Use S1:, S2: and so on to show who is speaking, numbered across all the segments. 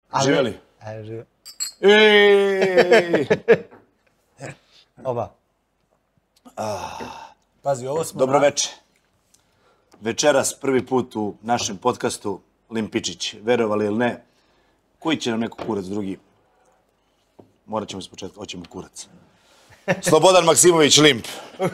S1: Živjeli?
S2: Živjeli.
S3: Oba.
S2: Pazi, ovo smo...
S1: Dobro večer. Večeras prvi put u našem podcastu Limpičić. Verovali ili ne, koji će nam neko kurac drugi? Morat ćemo ispočetka, hoćemo kurac. Slobodan Maksimović Limp.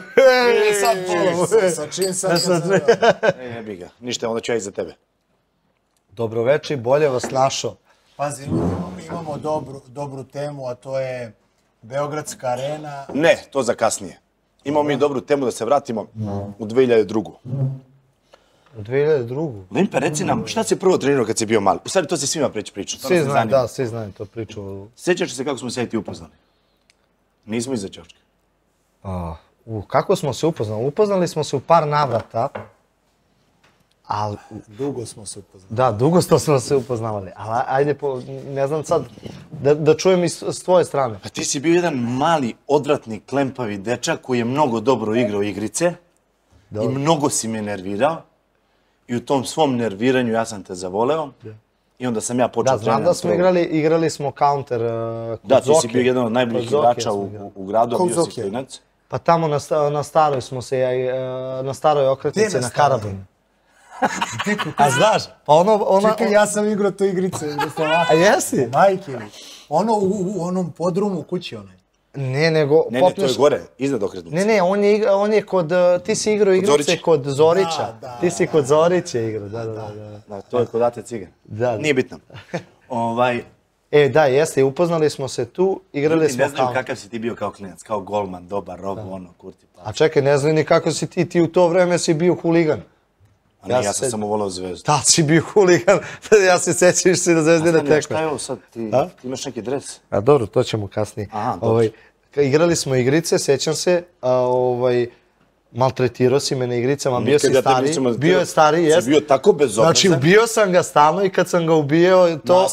S2: Sa čim sam
S1: Jebi ga, ništa, onda ću ja iza tebe.
S3: Dobro večer, bolje vas našao.
S2: Pazi, imamo dobru temu, a to je Beogradska arena.
S1: Ne, to za kasnije. Imamo mi dobru temu da se vratimo u 2002.
S3: U 2002.
S1: Limpe, reci nam, šta si prvo trenirao kad si bio mali? U stvari, to si svima pričao.
S3: Svi znaju, da, svi znaju to priču.
S1: Sjećaš se kako smo se i ti upoznali? Nismo iza ćoške.
S3: Kako smo se upoznali? Upoznali smo se u par navrata. Ali...
S2: Dugo smo se upoznali.
S3: Da, dugo smo se upoznavali. Ali ajde, ne znam sad, da čujem i s tvoje strane.
S1: Pa ti si bio jedan mali, odvratni, klempavi dečak koji je mnogo dobro igrao igrice i mnogo si me nervirao. I u tom svom nerviranju ja sam te zavoleo. I onda sam ja počeo trenirati.
S3: Da, znam da smo igrali smo counter kod Zoke.
S1: Da, ti si bio jedan od najboljih igrača u gradu, bio si klinac.
S3: Pa tamo na staroj smo se, na staroj okretnici na Karabinu. A znaš, pa ono...
S2: Čekaj, ja sam igrao tu igricu.
S3: A jesi?
S2: Majke mi. Ono u onom podrumu kući onaj.
S3: Ne, nego...
S1: Ne, to je gore, iznad okretnice.
S3: Ne, on je kod... Ti si igrao igrice kod Zorića. Ti si kod Zorića igrao, da.
S1: To je kod Ate Cigan. Nije bitno.
S3: Da, jeste, upoznali smo se tu, igrali smo
S1: ne znaju kakav si ti bio kao klinac, kao golman, dobar, robo, ono, kurti.
S3: A čekaj, ne znaju ni kako si ti u to vreme si bio huligan.
S1: A ne, ja sam samo volao Zvezdu.
S3: Da, si bio huligan, ja se sećam si na Zvezdine tekme.
S1: A šta je ovo sad, ti imaš neki dres?
S3: A dobro, to ćemo kasnije.
S1: Aha, dobro.
S3: Igrali smo igrice, sećam se, maltretirao si me na igricama, bio si stariji. Bio je stariji, jes.
S1: Si bio tako bezobrazan.
S3: Znači, ubio sam ga stalno i kad sam ga ubio, to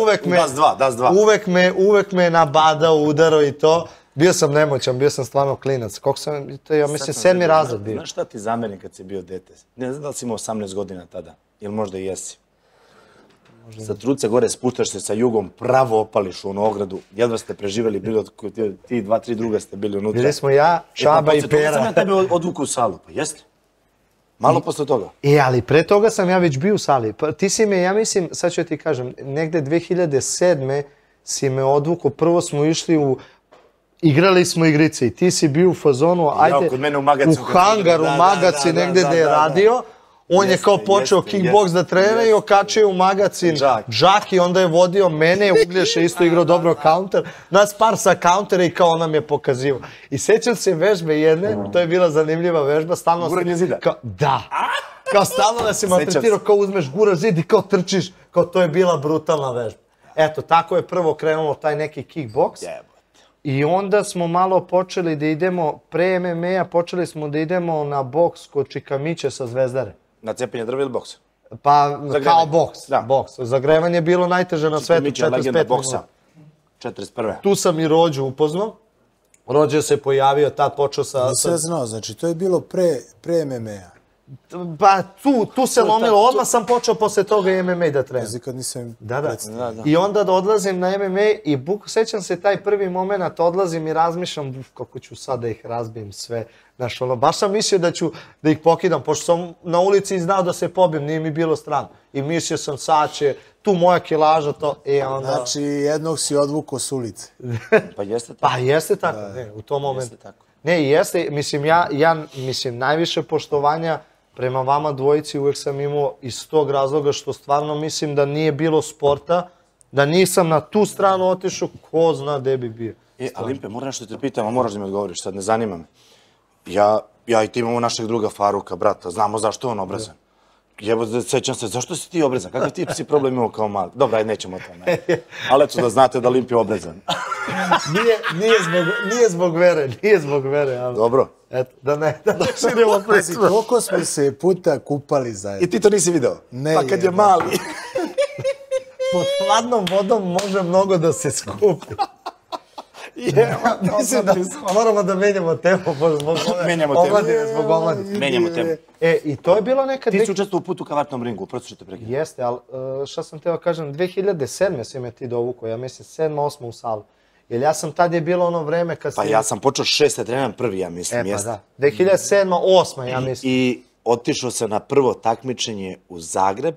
S3: uvek me nabadao, udarao i to. Bio sam nemoćan, bio sam stvarno klinac. Koliko sam, ja mislim, 7. razred bio.
S1: Znaš šta ti zamerim kad si bio dete? Ne znam da li si imao 18 godina tada, ili možda i jesi. Sa truce gore spuštaš se sa jugom, pravo opališ u onu ogradu. Jedva ste preživjeli, bili ti 2-3 druga ste bili unutra.
S3: Bili smo ja, Čaba i Pera.
S1: Posle toga sam ja tebe odvukao u salu, pa jeste? Malo posle toga.
S3: Ali pre toga sam ja već bio u sali. Ti si me, ja mislim, sad ću ti kažem, negde 2007. si me odvukao, prvo smo išli igrali smo igrice i ti si bio u fazonu, ajde, u hangar, u magaci, negde gde je radio. On je kao počeo kickboks da trenira i okačio u magacin Džak i onda je vodio mene, Uglješa isto igrao dobro counter, nas par sa countera i kao on nam je pokazivo. I sećam se vežbe jedne, to je bila zanimljiva vežba, stalno...
S1: Guranje zida?
S3: Da. Kao stalno da se maltretirao, kao uzmeš guraš zid i kao trčiš, kao to je bila brutalna vežba. Eto, tako je prvo krenulo taj neki kickboks. I onda smo malo počeli da idemo, pre MMA-a počeli smo da idemo na boks kod Čikamića sa Zvezdare.
S1: Na cepenje drva ili boks?
S3: Pa kao boks. Zagrevanje je bilo najteže na svetu, 45 minuta.
S1: 41.
S3: Tu sam i Rođu upoznao. Rođe se pojavio, tad počeo sa...
S2: Nisam znao, znači to je bilo pre MMA-a.
S3: Pa tu se lomilo, odmah sam počeo posle toga i MMA da trenam.
S2: Kad nisam...
S3: Da. I onda da odlazim na MMA i sećam se taj prvi moment, odlazim i razmišljam kako ću sad da ih razbijem sve. Znaš, baš sam mislio da ih pokidam, pošto sam na ulici i znao da se pobijem, nije mi bilo strano. I mislio sam sad će tu moja kilaža to i onda...
S2: Znači jednog si odvukao s ulice.
S1: Pa jeste tako.
S3: Pa jeste tako, u tom momentu. Ne, jeste, mislim, najviše poštovanja prema vama dvojici uvek sam imao iz tog razloga što stvarno mislim da nije bilo sporta, da nisam na tu stranu otišao, ko zna gde bi bio.
S1: Limpe, moram nešto te pitam, a moraš da mi odgovoriš, sad ne zanima me. Ja i ti imamo našeg druga Faruka, brata, znamo zašto je on obrazan. Sećam se, zašto si ti obrazan? Kakav ti si problem imao kao mali? Dobro, ajde, nećemo o tome. Ali eto da znate da Limp je obrazan.
S3: Nije zbog vere, ali...
S1: Dobro.
S3: Eto, da ne širimo priču.
S2: Koliko smo se puta kupali zajedno?
S1: I ti to nisi video?
S2: Ne.
S1: Pa kad je mali.
S3: Pod hladnom vodom može mnogo da se skupi. Mislim da moramo da menjamo temu zbog
S1: Menjamo temu.
S3: omladine, zbog omladine.
S1: Menjamo temu.
S3: I to je bilo nekad...
S1: Ti si učestvovao u putu ka vatnom ringu, prosto što te prekidam.
S3: Jeste, ali šta sam teo kažem, 2007. si me ti dovukao, ja mislim 7. 8. u salu. Jer ja sam tad je bilo ono vreme kad
S1: Pa ja sam počeo 6. treniram prvi, ja mislim,
S3: pa
S1: jeste.
S3: da. 2007. 8. ja mislim.
S1: I otišao sam na prvo takmičenje u Zagreb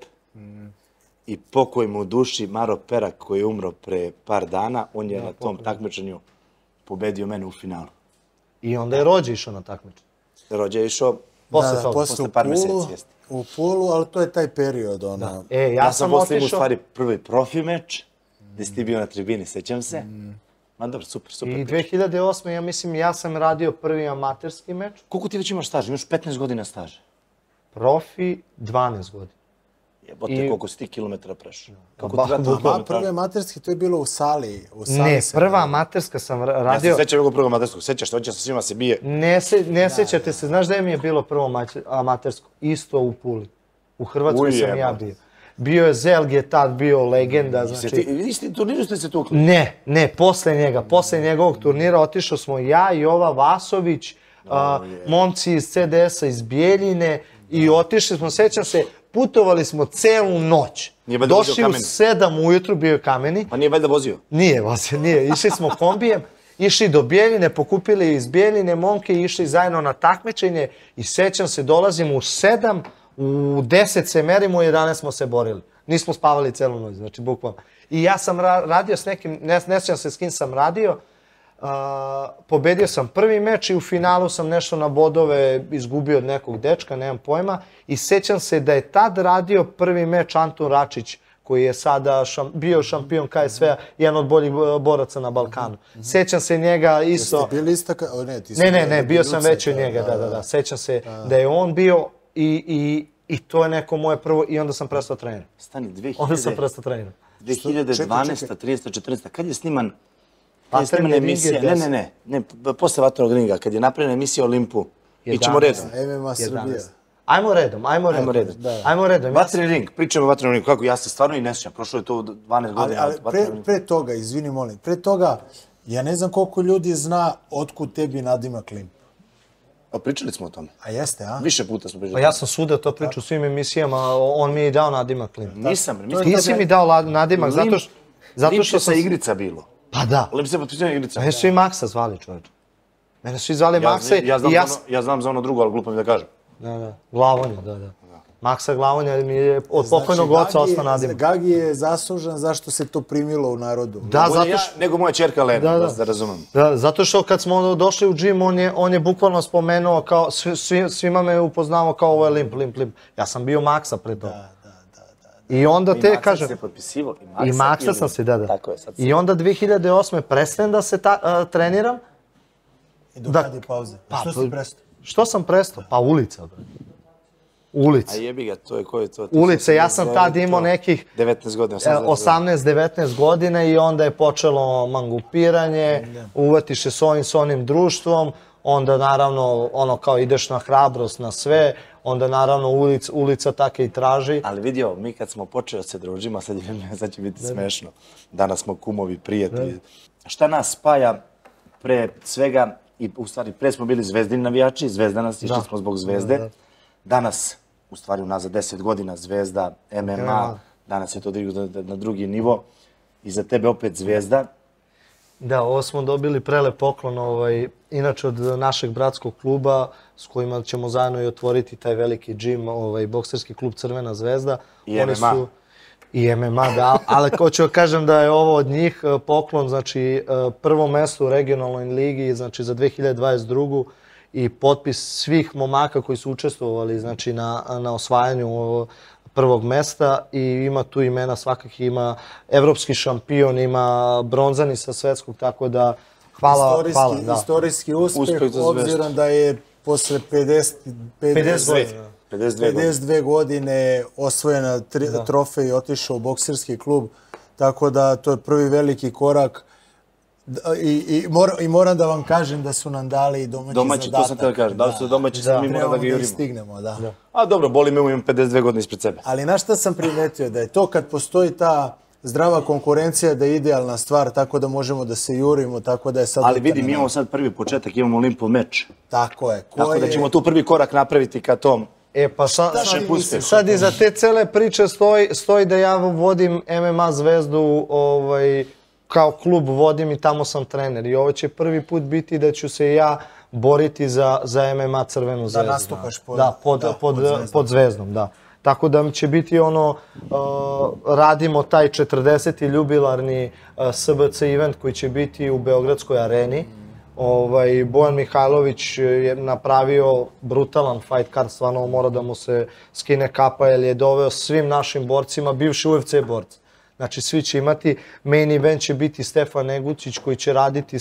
S1: i pokoj mu u duši Maro Perak koji je umro pre par dana, on je na tom takmičenju pobedio mene u finalu.
S3: I onda je Rođe išao na takmičenje.
S1: Rođe je išao
S3: Posle toga.
S2: Posle
S1: par meseci, jeste.
S2: u Pulu, ali to je taj period, ono.
S1: Ja sam posle imao u
S3: otišao...
S1: stvari prvi profi meč, gde si ti bio na tribini, sećam se. Ma dobro, super
S3: I
S1: priča.
S3: 2008. ja mislim, ja sam radio prvi amaterski meč,
S1: Koliko ti već imaš staža? Imaš 15 godina staža.
S3: profi 12 godina.
S1: Jebote, koliko si ti kilometara prešao. Kako
S3: Ba-
S1: ti vrati
S3: ba-
S1: kilometara?
S2: Prvi amaterski, to je bilo u sali.
S3: Ne,
S2: sam
S3: prva
S2: radio.
S3: amaterska sam
S1: Ja
S3: radio...
S1: se sećam ovog prvog amaterskog, sećaš, hoće sa svima se bije.
S3: Ne sećate se, znaš da mi je bilo prvo amatersko? Isto u Puli. U Hrvatskoj sam ja bio. Bio je Zelg je tad bio legenda, znači...
S1: Isti turniru ste se tukli?
S3: Ne, posle njega. Posle njegovog turnira otišao smo ja i ova Vasović, momci iz CDS-a iz Bijeljine i otišli smo, sećam se, putovali smo celu noć.
S1: Nije valjda vozio
S3: Došli u
S1: Kameni?
S3: 7 ujutru, bio je Kameni.
S1: Pa nije valjda vozio?
S3: Nije vozio, nije. Išli smo kombijem, išli do Bijeljine, pokupili iz Bijeljine momke i išli zajedno na takmičenje i sećam se, dolazimo u 7, u 10 se merimo, u 11 smo se borili. Nismo spavali celu noć, znači bukvalno. I ja sam radio s nekim, ne sećam se s kim sam radio, pobedio sam prvi meč i u finalu sam nešto na bodove izgubio od nekog dečka, nemam pojma. I sećam se da je tad radio prvi meč Anton Račić, koji je sada bio šampion KSV-a, jedan od boljih boraca na Balkanu. Sećam se njega isto...
S2: Jeste bili istaka?
S3: Ne, bio sam veći od njega, da. Sećam se da je on bio i to je neko moje prvo, i onda sam prestao trenirati.
S1: Stani,
S3: Onda sam prestao trenirati.
S1: 2012. 13. 14. Kad je sniman
S3: Vatreni ring je
S1: emisija?
S3: 10.
S1: Ne, posle Vatrenog ringa, kad je napravljena emisija o Olimpu. Ićemo redom.
S2: MMA Srbija.
S3: Ajmo redom. Ajmo redom.
S1: Vatreni ring, pričamo o Vatrenom ringu. Kako, ja se stvarno i ne sjećam, prošlo je to 12 godina.
S2: Ali pre toga, izvini molim, pre toga, ja ne znam koliko ljudi zna otkud tebi nadimak Limp.
S1: A pričali smo o tome.
S2: A jeste, a?
S1: Više puta smo
S3: Pa
S1: pričali.
S3: ja sam svuda to pričao u svim emisijama, on mi je dao nadimak Limp.
S1: Nisam.
S3: Ti si mi dao nadimak zato
S1: Limp
S3: što
S1: je sa
S3: sam...
S1: igrica bilo.
S3: Pa da.
S1: Limp se potpisao igrica.
S3: Mene su i Maksa zvali, čovječe. Mene su i zvali Maksa i ja...
S1: Ja znam za ono drugo, ali glupo mi da kažem.
S3: Da. Glavonja, da. Maksa Glavonja mi je od pokojnog oca ostao nadimak.
S2: Gagi je zaslužan zašto se to primilo u narodu.
S3: Da,
S1: Bolje
S3: zato
S1: ja
S3: što...
S1: nego moja ćerka Lena, da razumem.
S3: Da, zato što kad smo došli u džim, on je bukvalno spomenuo kao, svima me upoznao kao ovo je Limp. Ja sam bio Maksa pre toga. I onda te, kažem...
S1: I Maksa se potpisivo.
S3: I Maksa sam se, da.
S1: Tako je, sad
S3: I onda 2008. prestajem da se treniram.
S2: I do kada je pauze? Što si prestao?
S3: Što sam prestao? Pa ulica. Ulica.
S1: A jebi ga, to je ko je to?
S3: Ulice, ja sam tad imao nekih
S1: 19 godina.
S3: 18-19 godina i onda je počelo mangupiranje, uvatiš se s onim društvom, onda naravno ono kao ideš na hrabrost, na sve, onda naravno ulica take i traži.
S1: Ali vidio, mi kad smo počeli se družimo, sad će biti smešno. Danas smo kumovi, prijatelji. Šta nas spaja pre svega, i u stvari pre smo bili Zvezdini navijači, Zvezda nas, išli smo zbog Zvezde. Danas, u stvari unazad 10 godina, Zvezda, MMA, danas je to na drugi nivo. I za tebe opet Zvezda.
S3: Da, ovo smo dobili prelep poklon, inače od našeg bratskog kluba s kojima ćemo zajedno i otvoriti taj veliki džim, bokserski klub Crvena zvezda.
S1: I MMA.
S3: I MMA, da, ali hoću kažem da je ovo od njih poklon, znači prvo mesto u regionalnoj ligi, znači za 2022. i potpis svih momaka koji su učestvovali, znači na osvajanju prvog mesta i ima tu imena svakakih, ima evropski šampion, ima bronzani sa svetskog, tako da hvala.
S2: Istorijski uspeh, obzirom da je posle 52 godine osvojena trofej i otišao u bokserski klub, tako da to je prvi veliki korak. I moram da vam kažem da su nam dali domaći zadatak.
S1: To sam te da kažem, da li su domaći, sad mi moramo da ga jurimo.
S2: Stignemo, da.
S1: A dobro, boli me, imam 52 godine ispred sebe.
S2: Ali na šta sam primetio? Da je to kad postoji ta zdrava konkurencija da je idealna stvar, tako da možemo da se jurimo, tako da je sad...
S1: Ali vidi, mi imamo sad prvi početak, imamo Olimpov meč.
S2: Tako je.
S1: Tako da ćemo tu prvi korak napraviti ka tom.
S3: Pa sad iza te cele priče stoji da ja vodim MMA Zvezdu, kao klub vodim i tamo sam trener. I ovo će prvi put biti da ću se ja boriti za MMA Crvenu Zvezdu.
S2: Da nastupaš
S3: pod Zvezdom, da. Tako da će biti radimo taj 40. jubilarni SBC event koji će biti u Beogradskoj areni. Bojan Mihajlović je napravio brutalan fight card, stvarno mora da mu se skine kapa jer je doveo svim našim borcima, bivši UFC borci. Znači svi će imati, main event će biti Stefan Negucić koji će raditi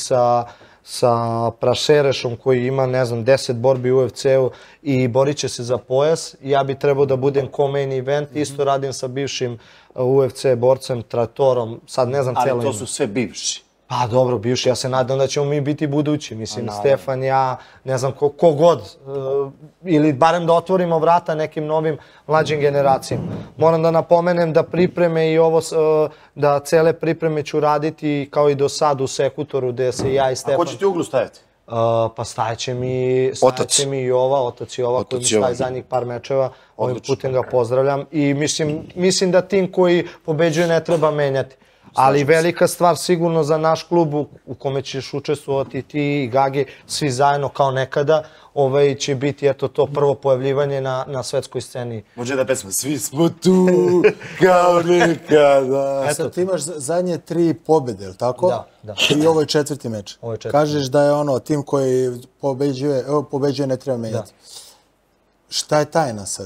S3: sa Prašerešom koji ima, ne znam, 10 borbi u UFC-u i borit će se za pojas. Ja bi trebao da budem co-main event, isto radim sa bivšim UFC borcem Tratorom, sad ne znam cijelo ime.
S1: Ali to su sve bivši.
S3: Pa dobro, bivši, ja se nadam da ćemo mi biti budući, mislim, Stefan, ja, ne znam ko god, ili barem da otvorimo vrata nekim novim mlađim generacijama. Moram da napomenem da pripreme i ovo, da cele pripreme ću raditi kao i do sad u Sekutoru, gde se ja i Stefan...
S1: A ko će ti uglu staviti?
S3: Pa stajeće mi Jova, otac Jova, koji mi staje zadnjih par mečeva, ovim putem ga pozdravljam i mislim da tim koji pobeđuje ne treba menjati. Ali velika stvar sigurno za naš klub u kome ćeš učestvovati ti i Gagi, svi zajedno kao nekada, će biti eto to prvo pojavljivanje na svetskoj sceni.
S1: Može da pesma, svi smo tu kao nekada.
S2: Sad ti imaš zadnje 3 pobjede, ili tako?
S3: Da.
S2: I ovo je 4. meč. Kažeš da je tim koji pobeđuje ne treba menjati. Šta je tajna sad?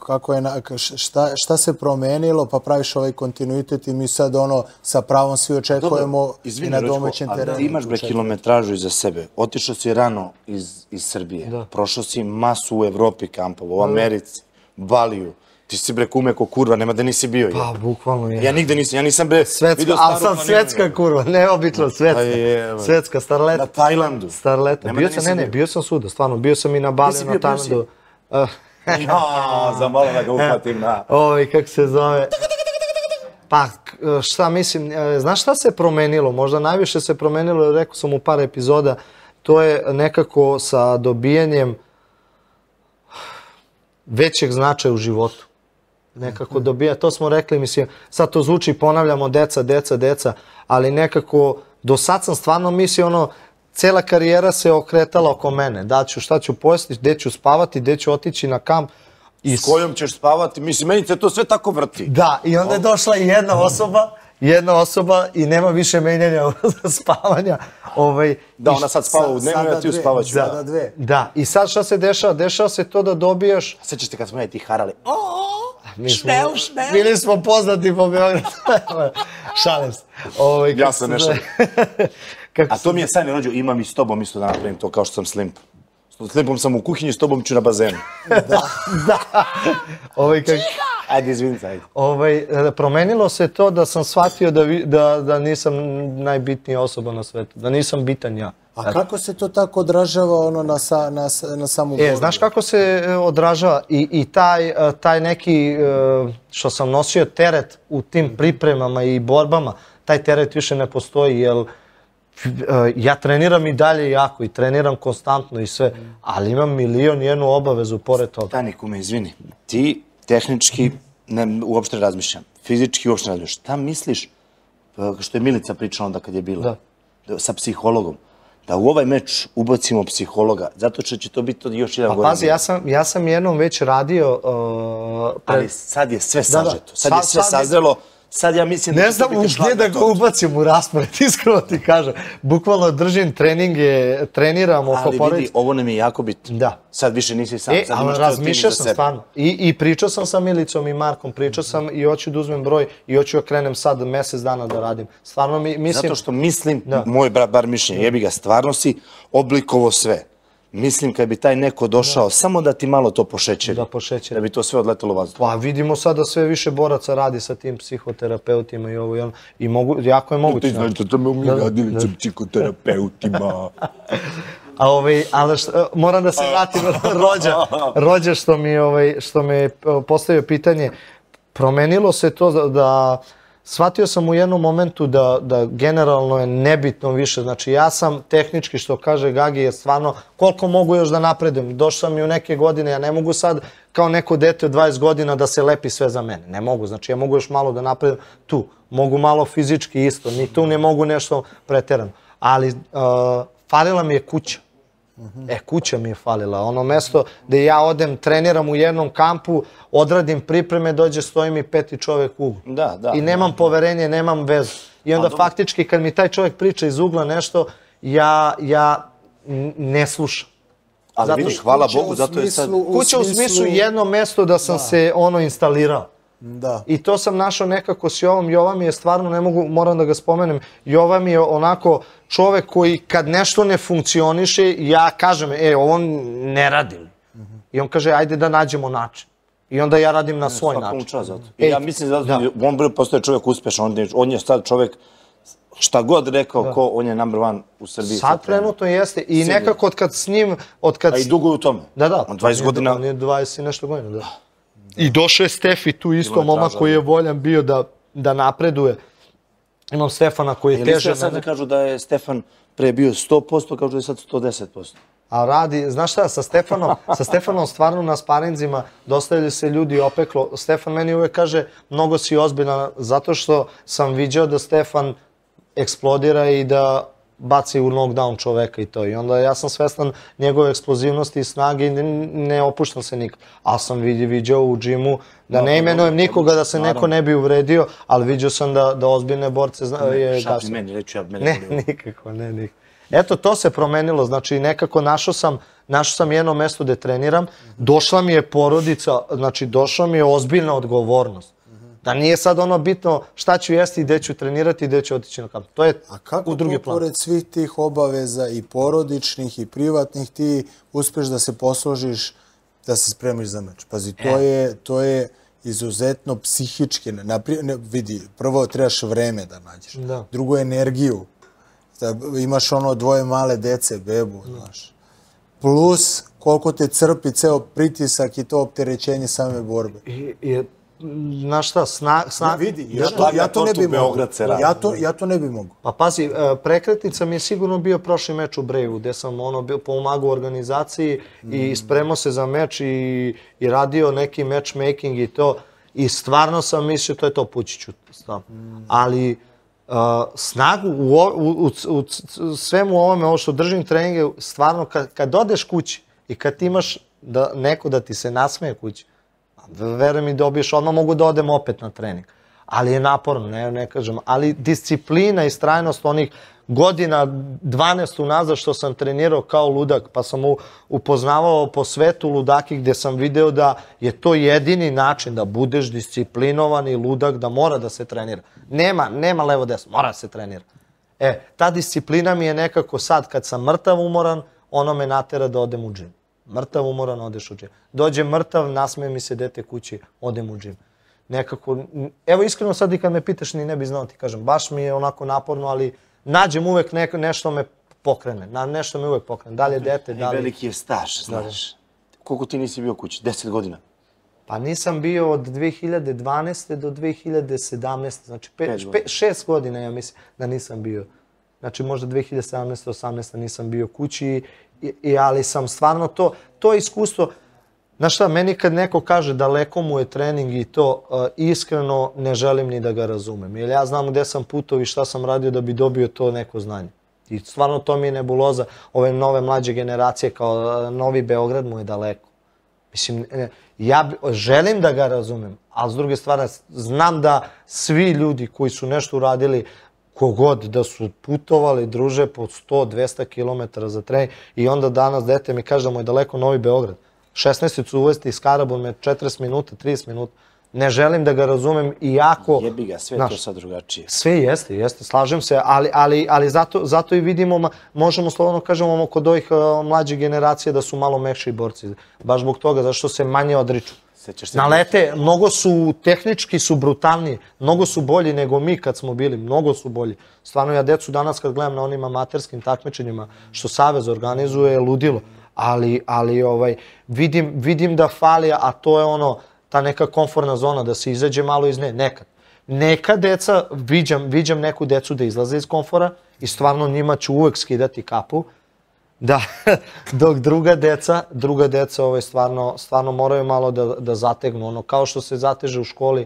S2: Šta se promenilo pa praviš ovaj kontinuitet i mi sad sa pravom svi očekujemo i na domaćem terenu?
S1: Ti imaš kilometražu iza sebe. Otišao si rano iz Srbije. Prošao si masu u Evropi kampova, u Americi, Baliju. Ti si kume ko kurva, nema da nisi bio.
S3: Pa, bukvalno je.
S1: Ja nigde nisam, ja nisam
S3: vidio staru... Ali sam svetska kurva, neobično svetska. Svetska, starleta.
S1: Na Tajlandu.
S3: Starleta. Bio sam svuda, stvarno. Bio sam i na Baliju, na Tajlandu.
S1: Za malo da ga uhvatim na...
S3: Kako se zove... Pa, šta mislim, znaš šta se promenilo? Možda najviše se promenilo, rekao sam u par epizoda, to je nekako sa dobijanjem većeg značaja u životu. Nekako dobija, to smo rekli, mislim, sad to zvuči, ponavljamo, deca, ali nekako, do sad sam stvarno mislio, cela karijera se okretala oko mene. Da ću, šta ću pojesti, gde ću spavati, gde ću otići na kamp.
S1: S kojom ćeš spavati? Mislim, meni se to sve tako vrti.
S3: Da, i onda je došla i jedna osoba i nema više menjanja spavanja.
S1: Da, ona sad spava u dnevnu, ja ti uspavaću.
S3: Da, i sad šta se dešava? Dešava se to da dobijaš...
S1: Sećaš te kad smo ti harali?
S3: Šnel. Bili smo poznati po Beogradu. Šalim se.
S1: Ja sam nešto. A to mi je sajno rođo, imam i s tobom isto da napravim to kao što sam s Limpom. S Limpom sam u kuhinji, s tobom ću na bazenu.
S3: Da.
S1: Ajde, izvinite,
S3: ajde. Promenilo se to da sam shvatio da nisam najbitnija osoba na svetu, da nisam bitan ja.
S2: A kako se to tako odražava na samu borbu?
S3: Znaš kako se odražava i taj neki, što sam nosio teret u tim pripremama i borbama, taj teret više ne postoji, jer ja treniram i dalje jako i treniram konstantno i sve, ali imam 1.000.001 obavezu pored toga.
S1: Stani, kume, izvini, ti tehnički uopšte ne razmišljam, fizički uopšte ne razmišljam. Šta misliš, što je Milica pričala onda kad je bila, sa psihologom, da u ovaj meč ubacimo psihologa, zato što će to biti još jedan godin.
S3: Pa pazi, ja sam jednom već radio...
S1: Ali sad je sve sažeto, sad je sve sazrelo. Sad ja mislim da će to biti šlag na
S3: gdje da ga ubacim u raspored, iskreno ti kažem. Bukvalno držim treninge, treniram oko porodice.
S1: Ali vidi, ovo nam je jako bitno.
S3: Da.
S1: Sad više nisi sam, sad imaš
S3: razmišljao sam stvarno. I pričao sam sa Milicom i Markom, pričao sam i hoću da uzmem broj i hoću da krenem sad mesec dana da radim. Stvarno mislim...
S1: Zato što mislim, moj bar mišljenje, jebi ga, stvarno si oblikovo sve. Mislim kad bi taj neko došao, samo da ti malo to pošećeri, da bi to sve odletelo vazduh.
S3: Pa vidimo sad da sve više boraca radi sa tim psihoterapeutima i ovo i ono. I jako je moguće.
S1: Ti znaš da to mi radili sa psihoterapeutima.
S3: Ali moram da se vratim Rođa što mi je postavio pitanje. Promenilo se to da shvatio sam u jednom momentu da generalno je nebitno više. Znači, ja sam tehnički, što kaže Gagi, je stvarno koliko mogu još da napredujem. Došao sam i u neke godine, ja ne mogu sad kao neko dete od 20 godina da se lepi sve za mene. Ne mogu, znači ja mogu još malo da napredujem tu. Mogu malo fizički isto, ni tu ne mogu nešto preterano. Ali falila mi je kuća. Kuća mi je falila. Ono mesto gde ja odem, treniram u jednom kampu, odradim pripreme, dođe, stoji mi 5. čovek u uglu. I nemam poverenje, nemam vezu. I onda faktički kad mi taj čovek priča iz ugla nešto, ja ne slušam.
S1: Ali vidiš, hvala Bogu, zato je sad...
S3: Kuća u smislu jedno mesto da sam se instalirao. I to sam našao nekako s Jovom. Jova mi je stvarno, ne mogu, moram da ga spomenem, Jova mi je onako čovek koji kad nešto ne funkcioniše, ja kažem, ovo ne radim. I on kaže, ajde da nađemo način. I onda ja radim na svoj način.
S1: Ja mislim da on postoje čovek uspešan, on je sad čovek, šta god rekao, ko on je number one u Srbiji.
S3: Sad trenutno jeste. I nekako od kad s njim...
S1: A i dugo je u tome. On 20 godina...
S3: On je 20 i nešto godina, da. I došao je Stefi tu isto, momak koji je voljan bio da napreduje. Imam Stefana koji je teže...
S1: Ili sad da kažu da je Stefan pre bio 100%, kažu da je sad 110%.
S3: A radi, znaš šta, sa Stefanom stvarno na sparinzima dostavljaju se ljudi opeklo. Stefan meni uvek kaže, mnogo si ozbiljan, zato što sam viđao da Stefan eksplodira i da baci u knockdown čoveka i to. I onda ja sam svestan njegove eksplozivnosti i snage i ne opuštam se nikad. Ali sam viđao u džimu, da ne imenujem nikoga da se neko ne bi uvredio, ali viđao sam da ozbiljne borce je gašno.
S1: Šapi meni, reću ja mene.
S3: Ne, nikako, ne, nikako. Eto, to se promenilo, znači nekako našao sam jedno mesto gde treniram, došla mi je porodica, znači došla mi je ozbiljna odgovornost. Da nije sad ono bitno šta ću jesti i gde ću trenirati i gde ću otići na kamp. To je u drugi plan.
S2: A kako pored svih tih obaveza i porodičnih i privatnih ti uspeš da se posložiš da se spremiš za meč? Pazi, to je izuzetno psihički. Vidi, prvo trebaš vreme da nađeš. Drugo energiju. Imaš ono 2 male dece, bebu, znaš. Plus koliko te crpi ceo pritisak i to opterećenje same borbe.
S3: Znaš šta,
S2: vidi, ja to ne bi mogu. Ja to ne bi mogu.
S3: Pa pazi, prekretnica mi je sigurno bio prošli meč u Breju, gde sam pomagao organizaciji i spremao se za meč i radio neki matchmaking i to. I stvarno sam mislio, to je to, pući ću. Ali snagu u svemu ovome, ovo što držim treninge, stvarno kad odeš kući i kad ti imaš neko da ti se nasmeje kući, verujem mi dobiješ, odmah mogu da odem opet na trening. Ali je naporno, ne kažem. Ali disciplina i strajnost onih godina 12 unazad što sam trenirao kao ludak, pa sam upoznavao po svetu ludaki gde sam video da je to jedini način da budeš disciplinovan i ludak, da mora da se trenira. Nema levo desno, mora da se trenira. Ta disciplina mi je nekako sad kad sam mrtav umoran, ono me natera da odem u džim. Mrtav umoran, odeš u džim. Dođe mrtav, nasmeje mi se dete kući, odem u džim. Nekako, evo iskreno sad i kad me pitaš ni ne bi znao ti kažem, baš mi je onako naporno, ali nađem uvek nešto me pokrene, nešto me uvek pokrene. Da li je dete, da li...
S1: Veliki je staž, znaš. Koliko ti nisi bio kući? 10 godina?
S3: Pa nisam bio od 2012. do 2017. Znači 6 godina ja mislim da nisam bio. Znači možda 2017. 18. nisam bio kući, ali sam stvarno to iskustvo. Znaš šta, meni kad neko kaže daleko mu je trening i to, iskreno ne želim ni da ga razumem. Jer ja znam gde sam putao i šta sam radio da bi dobio to neko znanje. I stvarno to mi je nebuloza. Ove nove mlađe generacije kao Novi Beograd mu je daleko. Mislim, ja želim da ga razumem, ali s druge strane znam da svi ljudi koji su nešto uradili, kogod da su putovali, druže po 100-200 km za trening i onda danas dete mi kaže da mu je daleko Novi Beograd. 16-icu uvesti iz Karaburme 40 minuta, 30 minuta. Ne želim da ga razumem iako...
S1: Jebi ga, sve je to sad drugačije.
S3: Sve jeste, slažem se, ali zato i vidimo, možemo slobodno kažemo kod ovih mlađih generacija da su malo mekši borci. Baš zbog toga, zašto se manje odriču. Nalete, mnogo su, tehnički su brutalniji, mnogo su bolji nego mi kad smo bili, mnogo su bolji. Stvarno ja decu danas kad gledam na onim amaterskim takmičenjima što Savez organizuje, ludilo. Ali vidim da fali, a to je ta neka komfortna zona, da se izađe malo iz nje, nekad. neka deca, viđam neku decu da izlaze iz komfora i stvarno njima ću uvek skidati kapu. Da, dok druga deca stvarno moraju malo da zategnu. Ono, kao što se zateže u školi,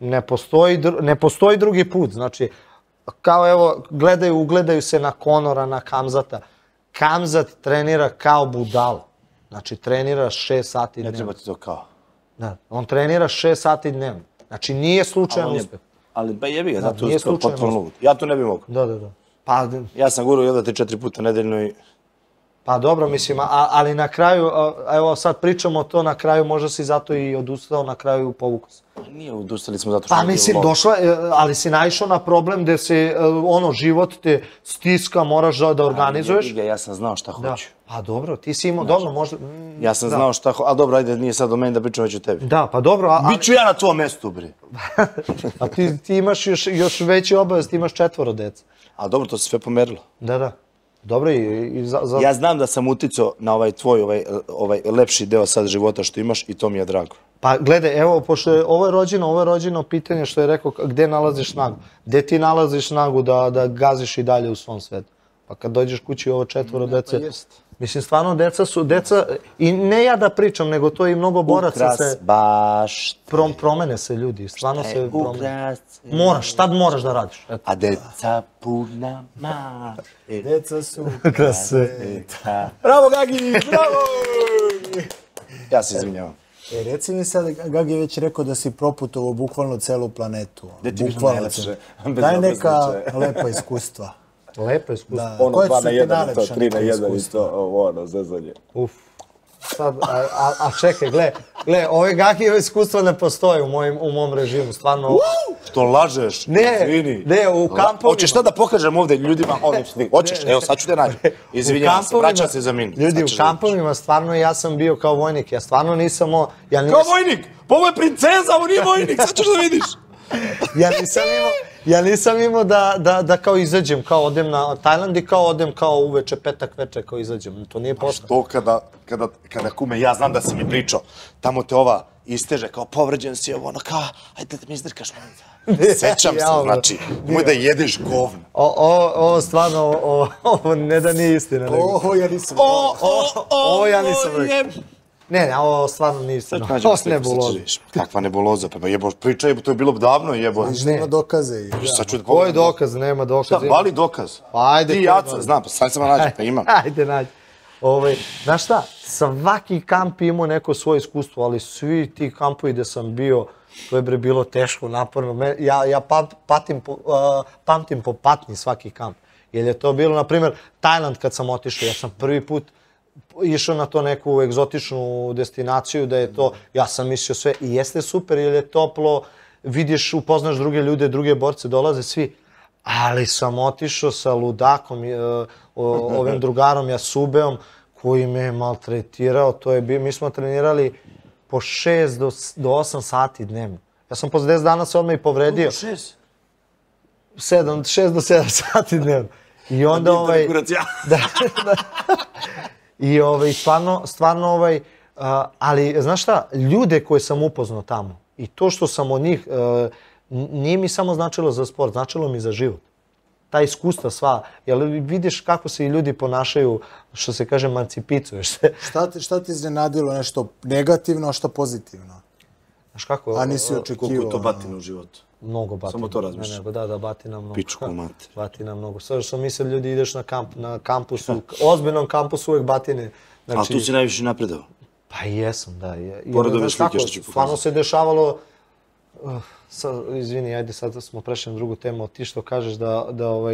S3: ne postoji drugi put. Znači, kao evo, ugledaju se na Conora, na Khamzata. Khamzat trenira kao budala. Znači, trenira 6 sati dnevno.
S1: Ne treba ti to kao.
S3: Da, on trenira 6 sati dnevno. Znači, nije slučajan uspeh.
S1: Ali ba jebi ga, zato je potpuno lud. Ja to ne bi mogo.
S3: Da. Pa,
S1: ja sam gurao jel da 3-4 puta nedeljno i...
S3: Pa dobro, mislim, ali na kraju, evo sad pričamo to, na kraju možda si zato i odustao, na kraju povukao se.
S1: Nije, odustali smo zato što...
S3: Pa mislim, ali si naišao na problem gde se, život te stiska, moraš da organizuješ.
S1: Ja sam znao šta hoću.
S3: Pa dobro, ti si imao, dobro, možda...
S1: Ja sam znao šta hoću, a dobro, ajde, nije sad do meni da pričam već o tebi.
S3: Da, pa dobro,
S1: Biću ja na tvojom mestu, bre.
S3: A ti imaš još veći obavez, ti imaš 4 deca.
S1: A dobro, to se sve pomerilo.
S3: Da. Dobro i
S1: Ja znam da sam uticao na ovaj tvoj, ovaj lepši deo sad života što imaš i to mi je drago.
S3: Pa gledaj, evo, pošto je ovo je rođeno pitanje što je rekao gde nalaziš snagu. Gde ti nalaziš snagu da gaziš i dalje u svom svetu? Pa kad dođeš kući ovo 4 dece, mislim, stvarno deca, i ne ja da pričam, nego to i mnogo boraca se...
S1: baš...
S3: Promene se ljudi, stvarno se promene. Moraš, tad moraš da radiš.
S1: A deca puna
S2: Deca su
S3: kraseta.
S1: Bravo, Gagi, bravo! Ja se izvinjavam.
S2: Reci mi sad, Gagi je već rekao da si proputovao bukvalno celu planetu.
S1: Gde ti bilo najlepše?
S2: Daj neka lepa iskustva.
S3: Lepa iskustva.
S1: Ono 2 na 1 i to, 3 na 1 i to, ono, zezanje.
S3: Uf. Sad, a čekaj, gle, ove Gagijeve iskustva ne postoje u mom režimu, stvarno.
S1: Što lažeš? Izvini.
S3: Ne, u kampovima...
S1: Hoćeš šta da pokažem ovde ljudima? Hoćeš, evo sad ću te nađem. Izvinjavam se, vraćam se za minut.
S3: Ljudi, u kampovima stvarno ja sam bio kao vojnik, ja stvarno nisam...
S1: Kao vojnik? Pa ovo je princeza, ovo nije vojnik, sad ćeš da vidiš.
S3: Ja nisam imao da kao izađem, kao odem na Tajland i kao odem kao uveče, petak veče, kao izađem. To nije pošto.
S1: Što kada kume, ja znam da si mi pričao, tamo te ova isteže, kao povređen si, ono kao, ajde da mi izdrkaš malo. Sećam se, znači, nemoj da jedeš govno.
S3: Ovo stvarno, ovo ne da nije istina.
S2: Ovo ja nisam.
S3: Ovo ja nisam rekao. Ne, ovo stvarno nije istina. Ovo je nebuloza.
S1: Kakva nebuloza, pa jebo, pričaj, to je bilo davno, jebo.
S2: Nema dokaze.
S3: Koji dokaz, nema dokaza.
S1: Šta, bali dokaz?
S3: Ajde.
S1: Ti jaca, znam, pa sad sam nađem, pa imam.
S3: Ajde, nađi. Znaš šta, svaki kamp imao neko svoje iskustvo, ali svi ti kampovi gde sam bio, to je bilo teško, naporno. Ja pamtim po patnji svaki kamp. Jer je to bilo, na primjer, Tajland kad sam otišao, ja sam prvi put išao na to neku egzotičnu destinaciju, da je to, ja sam mislio sve, i jeste super jer je toplo, vidiš, upoznaš druge ljude, druge borce, dolaze svi, ali sam otišao sa ludakom, ovim drugarom Jasubeom, koji me je maltretirao, mi smo trenirali po 6 do 8 sati dnevno. Ja sam posle 10 dana se odmah i povredio. 6 do 7 sati dnevno. I onda I stvarno ali znaš šta, ljude koje sam upoznao tamo i to što sam od njih, nije mi samo značilo za sport, značilo mi za život. Ta iskustva sva, jer vidiš kako se i ljudi ponašaju, što se kaže, emancipicuješ se.
S2: Šta ti iznenadilo nešto negativno, a što pozitivno?
S3: Znaš kako?
S2: A nisi očekivao.
S1: Koliko to batina u životu?
S3: Mnogo batina.
S1: Samo to razmišljam.
S3: Da, batina mnogo.
S1: Pičku mater.
S3: Batina mnogo. Sve što misle ljudi ideš na kampusu, ozbiljnom kampusu uvek batine.
S1: A tu si najviše napredao?
S3: Pa jesam, da.
S1: Pored ove slike što ću pokazati.
S3: Stvarno se dešavalo, izvini, ajde sad smo prešli na drugu temu, ti što kažeš da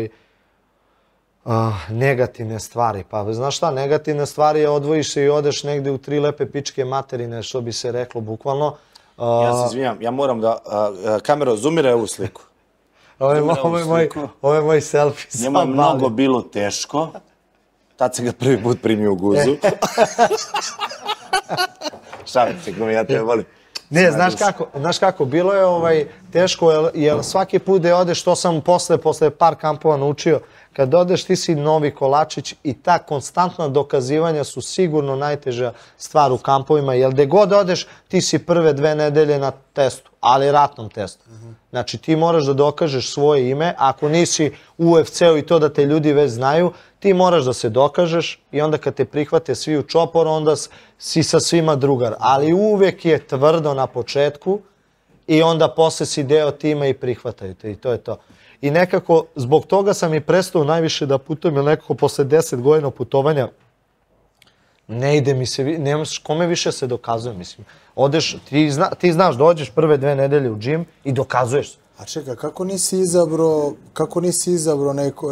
S3: negativne stvari. Pa znaš šta, negativne stvari je odvojiš se i odeš negde u 3 lepe pičke materine, što bi se reklo bukvalno.
S1: Ja se izvinjam, ja moram da, kamera, zoomiraj ovu sliku.
S3: Ovo je moj selfie.
S1: Njemu je mnogo bilo teško. Tad sam ga prvi put primio u guzu. Šalim se, ja tebe volim.
S3: Ne, znaš kako, bilo je teško, jer svaki put da odeš, to sam posle par kampova naučio, kad odeš ti si novi kolačić i ta konstantna dokazivanja su sigurno najteža stvar u kampovima, jer gde god odeš ti si prve 2 nedelje na testu, ali ratnom testu. Znači ti moraš da dokažeš svoje ime, ako nisi u UFC-u i to da te ljudi već znaju, ti moraš da se dokažeš i onda kad te prihvate svi u čopor, onda si sa svima drugar. Ali uvek je tvrdo na početku i onda posle si deo tima i prihvataju te i to je to. I nekako, zbog toga sam i prestao najviše da putujem, jer nekako posle 10 godina putovanja ne ide mi se, nemaš kome više se dokazuje, mislim. Odeš, ti znaš, dođeš prve 2 nedelje u džim i dokazuješ se.
S2: A čekaj, kako nisi izabrao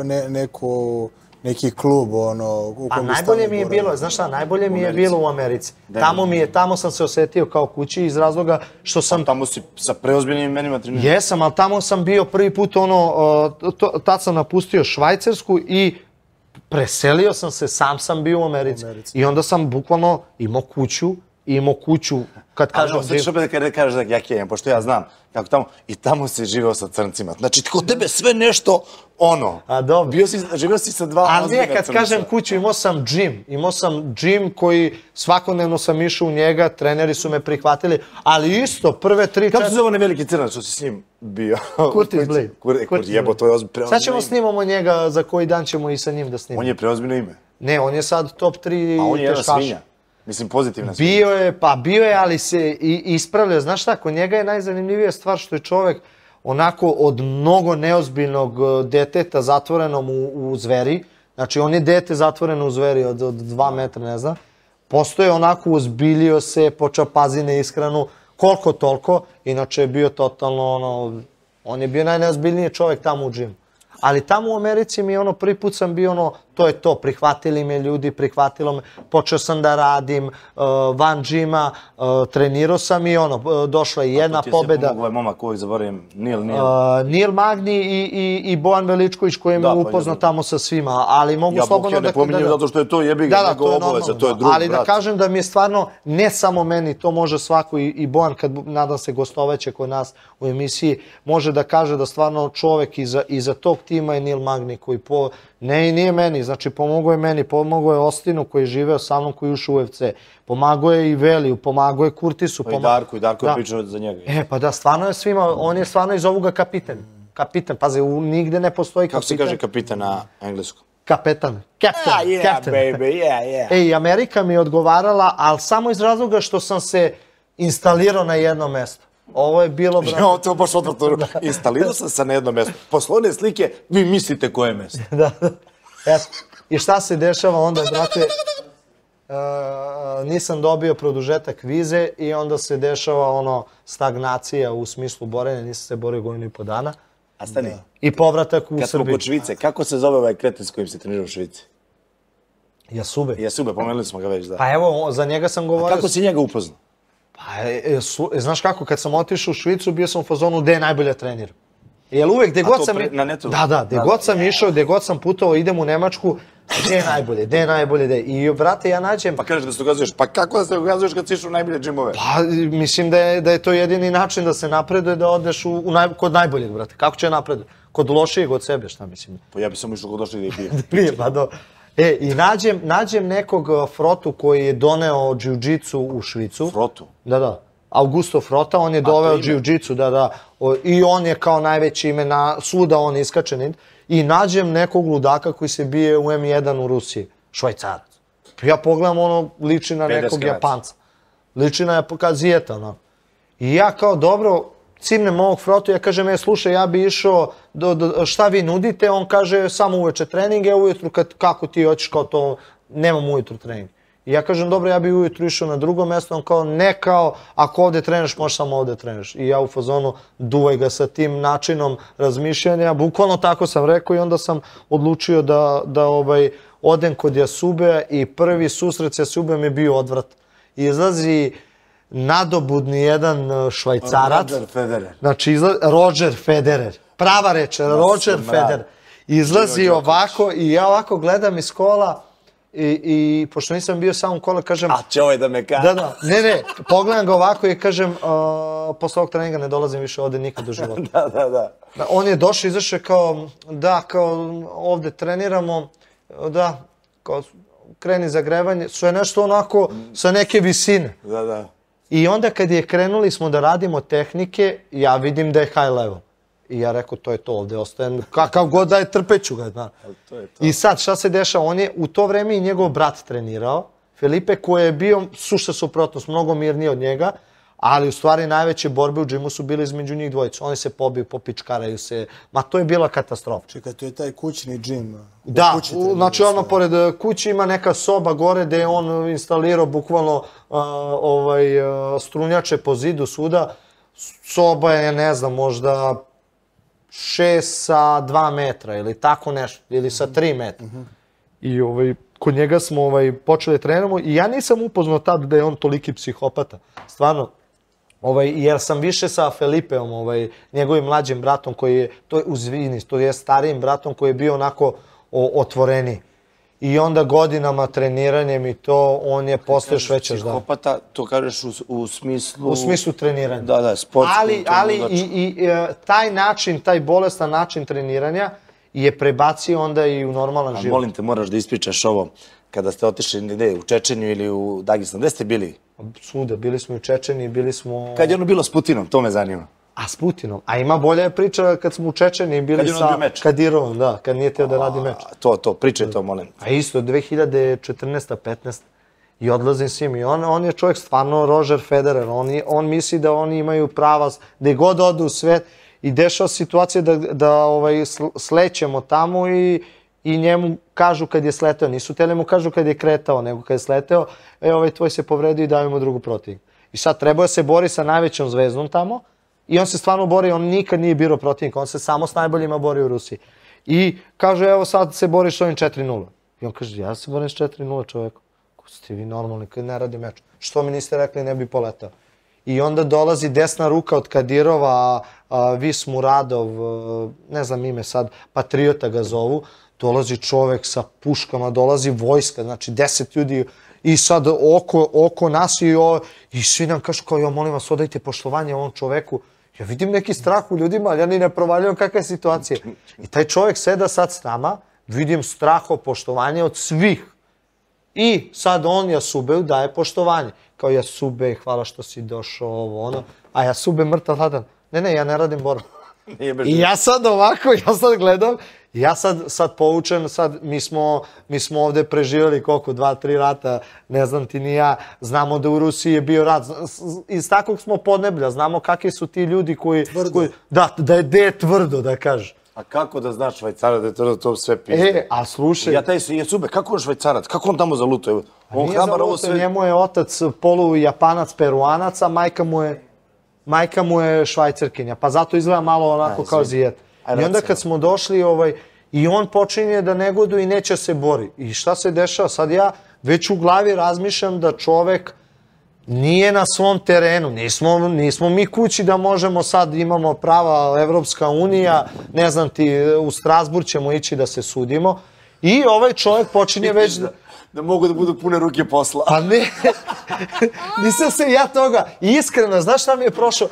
S2: neki klub, ono...
S3: A najbolje mi je bilo, znaš šta, najbolje mi je bilo u Americi. Tamo sam se osetio kao kući iz razloga što sam...
S1: Tamo si sa preozbiljnim imenima trenirao.
S3: Jesam, ali tamo sam bio prvi put, tad sam napustio Švajcarsku i preselio sam se, sam sam bio u Americi. I onda sam bukvalno imao kuću, kad kažem...
S1: Ali ćeš opet da kažeš da ja kenjam, pošto ja znam kako tamo, i tamo si živeo sa crncima. Znači, kod tebe sve nešto, ono...
S3: A dobro.
S1: Živeo si sa 2 ozbiljna crnca.
S3: Ali kad kažem kuću, imao sam džim koji svakodnevno sam išao u njega, treneri su me prihvatili, ali isto, prve 3-4...
S1: Kako se zove onaj veliki crnac što si s njim bio?
S3: Curtis Blade.
S1: Jebo, to je preozbiljno ime.
S3: Sad ćemo snimamo njega, za koji dan ćemo i sa njim da snimamo.
S1: On je preozbiljno ime.
S3: Ne, on je sad top 3 teškaša.
S1: A on je jedna svinja. Mislim, pozitivna svinja.
S3: Bio je, ali se ispravlja. Znaš šta, kod njega je najzanimljivija stvar što je čovek onako od mnogo neozbiljnog deteta zatvorenom u zveri, znači on je dete zatvoreno u zveri od 2 metra, ne znam, postoje onako uzbiljio se, počeo pazi na ishranu, koliko toliko, inače je bio totalno, on je bio najneozbiljniji čovek tamo u džimu. Ali tamo u Americi mi prvi put sam bio to je to, prihvatili me ljudi, prihvatilo me, počeo sam da radim van džima, trenirao sam i došla je jedna pobeda.
S1: Ti je se pomogao ovaj momak koji zaboravim,
S3: Nil Magni i Bojan Veličković koji me upoznao tamo sa svima, ali mogu slobodno da...
S1: Ja ne pominjem zato što je to jebiga, nego obaveza, to je drug brat.
S3: Ali da kažem da mi je stvarno, ne samo meni, to može svako i Bojan, kad nadam se gostovaće kod nas u emisiji, može da kaže da stvarno čovek iza tog tima je Nil Magni koji nije meni, znači pomogao je meni, pomogao je Ostinu koji je živeo sa mnom, koji je ušao u UFC, pomagao je i Veliju, pomagao je Kurtisu.
S1: Pa i Darko je pričao za njega.
S3: Pa da, stvarno je svima, on je stvarno iz ovoga kapiten. Kapiten, pazi, nigde ne postoji kapiten.
S1: Kako se kaže kapiten na engleskom?
S3: Kapetan, captain.
S1: Yeah, baby, yeah.
S3: Ej, Amerika mi je odgovarala, ali samo iz razloga što sam se instalirao na jedno mesto. Ovo je bilo, brate...
S1: Ja, to baš odvrto. Instalirao sam se na jedno mesto. Posle one slike, vi mislite koje mesto.
S3: Da, eto. I šta se dešava onda, brate? Nisam dobio produžetak vize i onda se dešava stagnacija u smislu borenja, nisam se borio 1,5 godina dana.
S1: A stani.
S3: I povratak u Srbiju.
S1: Kad smo kod Švice, kako se zove ovaj kreten s kojim se trenirao u Švici?
S3: Jasube.
S1: Jasube, pomenuli smo ga već, da.
S3: Pa evo, za njega sam govorio...
S1: A kako si njega upoznao?
S3: Pa, znaš kako, kad sam otišao u Švicu, bio sam u fazonu gde je najbolje trenir. Jer uvek, gde god sam...
S1: na netu?
S3: Da, gde god sam išao, gde god sam putovao, idem u Nemačku, gde je najbolje. I, brate, ja nađem...
S1: Pa kažeš da se dokazuješ, pa kako da se dokazuješ kad si išao u najbolje džimove?
S3: Pa, mislim da je to jedini način da se napreduje, da odeš kod najboljeg, brate. Kako će napreduje? Kod lošijeg od sebe, šta mislim?
S1: Pa ja bi samo išao kod lošijeg da ih pijem.
S3: Prije, pa do... I nađem nekog Frotu koji je doneo jiu-jitsu u Švicu.
S1: Frotu?
S3: Da. Augusto Frota, on je doveo jiu-jitsu, da. I on je kao najveće ime, svuda on iskačen. I nađem nekog ludaka koji se bije u M1 u Rusiji, Švajcarac. Ja pogledam, liči na nekog Japanca. Liči na Azijeta, I ja kao, dobro, cimnem ovog Frotu, ja kažem, slušaj, ja bi išao, šta vi nudite? On kaže, samo uveče trening, ujutru, kako ti hoćeš, kao to, nemam ujutru trening. I ja kažem, dobro, ja bi ujutru išao na drugo mesto, on kao, ne kao, ako ovde treniraš, možeš samo ovde treniraš. I ja u fazonu, duvaj ga sa tim načinom razmišljanja, bukvalno tako sam rekao i onda sam odlučio da odem kod Jasube i prvi susret s Jasubem je bio odvrat. Izlazi nadobudni jedan Švajcarac.
S1: Roger Federer.
S3: Znači, Roger Federer. Prava reč, Roger Federer. Izlazi ovako i ja ovako gledam iz kola i pošto nisam bio sam u kola, kažem...
S1: A će ovaj da me kaže.
S3: Da, ne, pogledam ga ovako i kažem, posle ovog treninga ne dolazim više ovde nikad u životu.
S1: Da.
S3: On je došao, izašao kao, ovde treniramo, kao kreni zagrevanje, sve nešto onako sa neke visine.
S1: Da.
S3: I onda kad je krenuli smo da radimo tehnike, ja vidim da je high level. I ja rekao, to je to, ovde ostajem, kakav god da je, trpeću ga, zna. I sad, šta se dešava? On je u to vreme i njegov brat trenirao, Felipe, koji je bio sušta suprotnost, mnogo mirniji od njega, ali u stvari najveće borbe u džimu su bile između njih dvojica. Oni se pobiju, popičkaraju se, ma to je bila katastrofa.
S2: Čekaj, to je taj kućni džim.
S3: Da, znači ono pored kuće ima neka soba gore gde je on instalirao bukvalno strunjače po zidu svuda. Soba je, ne znam, možda 6 sa 2 metra ili tako nešto, ili sa 3 metra. I kod njega smo počeli treniramo i ja nisam upoznao tad da je on toliki psihopata. Stvarno, jer sam više sa Felipeom, njegovim mlađim bratom koji je, to je starijim bratom koji je bio onako otvoreniji. I onda godinama treniranjem i to, on je postao još veća žda.
S1: Psihopata, to kažeš u smislu...
S3: U smislu treniranja.
S1: Da, sportsko.
S3: Ali i taj način, taj bolestan način treniranja je prebacio onda i u normalan život.
S1: Molim te, moraš da ispričaš ovo. Kada ste otišli u Čečeniju ili u Dagestan, gde ste bili?
S3: Svuda, bili smo u Čečeniji, bili smo...
S1: Kad je ono bilo s Putinom, to me zanima.
S3: A s Putinom? A ima bolja priča kad smo u Čečeniji bili sa Kadirovom, da, kad nije teo da radi meč.
S1: To, pričaj to, molim.
S3: A isto, 2014-15 i odlazim s njim i on je čovjek stvarno Roger Federer, on misli da oni imaju prava, da je god odu u svet i dešava situacija da slećemo tamo i njemu kažu kad je sleteo, nisu teli mu kažu kad je kretao, nego kad je sleteo, tvoj se povredio i daju mu drugu protivnik. I sad treba da se bori sa najvećom zvezdom tamo i on se stvarno bori, on nikad nije birao protivnika, on se samo s najboljima bori u Rusiji. I kaže, evo sad se boriš s ovim 4-0. I on kaže, ja se borim s 4-0 čoveku. Ko ste vi normalni, kad ne radi meč? Što mi niste rekli, ne bi poletao. I onda dolazi desna ruka od Kadirova, Vis Muradov, ne znam ime sad, Patriota ga zovu, dolazi čovek sa puškama, dolazi vojska, znači 10 ljudi i sad oko nas i svi nam kažu kao, molim vas, odajte poštovanje ovom čoveku. Ja vidim neki strah u ljudima, ali ja ni ne provaljujem kakva je situacija. I taj čovek seda sad s nama, vidim straho, poštovanje od svih. I sad on Jasubeu daje poštovanje. Kao Jasube, hvala što si došao, ovo, ono. A Jasube mrtav hladan. Ne, ja ne radim borbu. I ja sad ovako, ja sad gledam, ja sad poučen, sad mi smo ovde preživjeli koliko, 2-3 rata, ne znam ti ni ja, znamo da u Rusiji je bio rat, iz takvog smo podneblja, znamo kakvi su ti ljudi koji... Da je tvrdo, da kažeš.
S1: A kako da znaš Švajcara da je to sve pizde?
S3: A slušaj...
S1: Ja taj Jasube, kako on Švajcarac, kako on tamo zalutao?
S3: On hrabar ovo sve... Njemu je otac polu Japanac, Peruanac, a majka mu je Švajcarkinja, pa zato izgleda malo onako kao zijet. I onda kad smo došli, i on počinje da negoduje i neće se bori. I šta se dešava? Sad ja već u glavi razmišljam da čovek nije na svom terenu. Nismo mi kući da možemo sad, imamo prava Evropska unija, ne znam ti, u Strasburg ćemo ići da se sudimo. I ovaj čovek počinje već...
S1: Da mogu da budu pune ruke posla.
S3: Pa ne, nisam se ja toga. Iskreno, znaš šta mi je prošlo?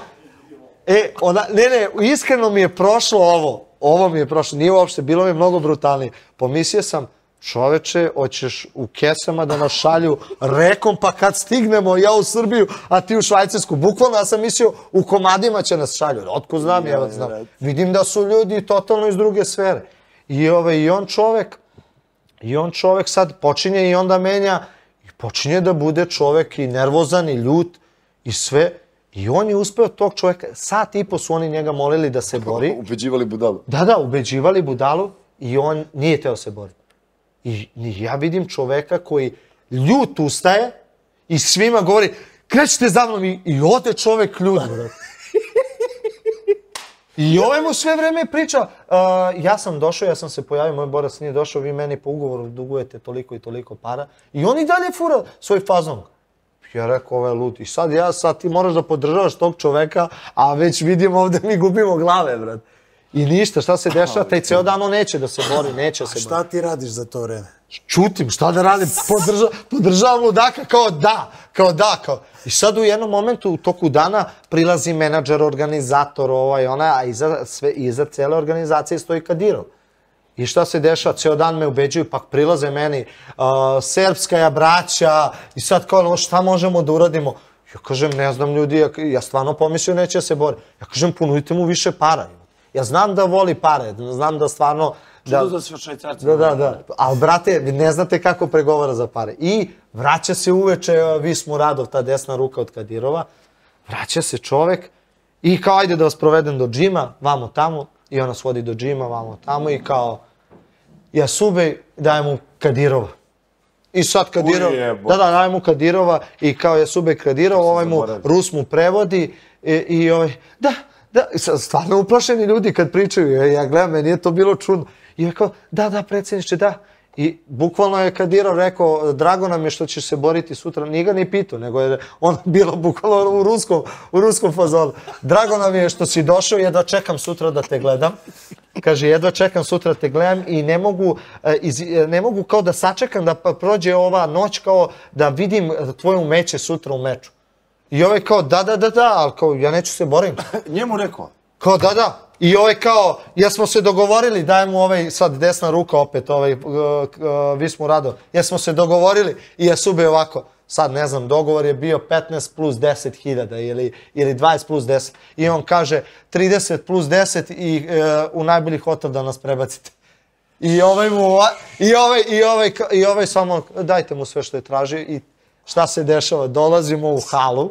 S3: Iskreno mi je prošlo ovo. Ovo mi je prošlo, nije uopšte, bilo mi je mnogo brutalnije. Pomislio sam, čoveče, hoćeš u kesama da nas šalju rekom, pa kad stignemo ja u Srbiju, a ti u Švajcarsku. Bukvalno ja sam mislio, u komadima će nas šalju. Otko znam, ja znam. Vidim da su ljudi totalno iz druge sfere. I on čovek sad počinje i onda menja, i počinje da bude čovek i nervozan i ljut i sve. I on je uspeo tog čoveka, sat i po su oni njega molili da se bori.
S1: Ubeđivali budalu.
S3: Da, ubeđivali budalu i on nije teo se boriti. I ja vidim čoveka koji ljut ustaje i svima govori, krećite za mnom i ode čovek ljut. I ovaj mu sve vreme priča, ja sam došao, ja sam se pojavio, moj borac nije došao, vi meni po ugovoru dugujete toliko i toliko para. I on i dalje fura svoj fazon. Ja rekao, ovo je lud. I sad ti moraš da podržavaš tog čoveka, a već vidim ovde mi gubimo glave, brat. I ništa, šta se dešava, taj ceo dan on neće da se bori, neće se bori.
S2: Šta ti radiš za to vreme?
S3: Čutim, šta da radim, podržavam ludaka kao da. I sad u jednom momentu, u toku dana, prilazi menadžer, organizator, a iza cele organizacije stoji Kadirov. I šta se dešava, ceo dan me ubeđuju, pa prilaze meni, srpska je braća, i sad kao, šta možemo da uradimo? Ja kažem, ne znam ljudi, ja stvarno pomislio neće da se bori. Ja kažem, ponudite mu više para. Ja znam da voli pare, znam da stvarno...
S1: Čudo da se Švajcarci...
S3: Da. Ali, brate, ne znate kako pregovara za pare. I vraća se uveče Vismu Radov, ta desna ruka od Kadirova. Vraća se čovek i kao, ajde da vas provedem do džima, vamo tamo. I ona svodi do džima, vamo tamo i kao... Ja Subej dajem mu Kadirova. I sad Kadirov... dajem mu Kadirova i kao ja Subej Kadirov, Rus mu prevodi i da, stvarno uplašeni ljudi kad pričaju, ja gledam, meni je to bilo čudno. I ja kao, da, predsjedniče, da. I bukvalno je Kadirov rekao, drago nam je što ćeš se boriti sutra, nije ga ni pitao, nego je on bilo bukvalno u ruskom fazonu. Drago nam je što si došao, jedva čekam sutra da te gledam. Kaže, jedva čekam sutra da te gledam i ne mogu kao da sačekam da prođe ova noć kao da vidim tvoje umeće sutra u meču. I ovaj kao, da, ali kao, ja neću se borim.
S1: Njemu rekao?
S3: Kao, da. I ovaj kao, jesmo se dogovorili, dajem mu sad desna ruka opet, Vismu Radov, jesmo se dogovorili i ja Subej ovako, sad ne znam, dogovor je bio 15 plus 10.000 ili 20 plus 10. I on kaže 30 plus 10 i u najbolji hotel da nas prebacite. I ovaj samo, dajte mu sve što je tražio i šta se dešava, dolazimo u halu,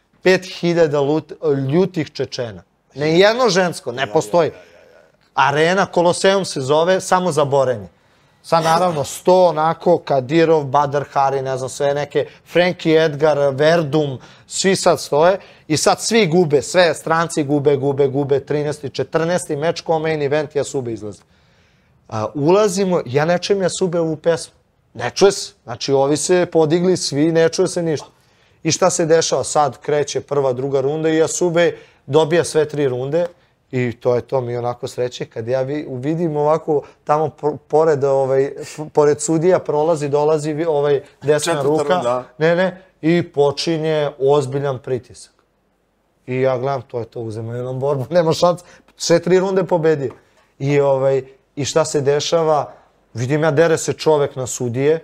S3: 5.000 ljutih Čečena. Ne jedno žensko, ne postoji. Arena, Koloseum se zove, samo za borenje. Sad naravno 100 onako, Kadirov, Badr Hari, ne znam, sve neke, Frankie Edgar, Verdum, svi sad stoje i sad svi gube, sve stranci gube, 13. 14. meč ko main event, ja Subej izlazi. Ulazimo, ja ne čujem ja Subejovu pesmu. Ne čuje se. Znači, ovi se podigli, svi, ne čuje se ništa. I šta se dešava? Sad kreće prva, druga runda i ja Subej dobija sve 3 runde i to je to, mi onako sreće. Kad ja vidim ovako, tamo pored sudija dolazi desna ruka. I počinje ozbiljan pritisak. I ja gledam, to je to, uzemo jednom borbu, nema šans, sve 3 runde pobedio. I šta se dešava? Vidim ja, dere se čovek na sudije,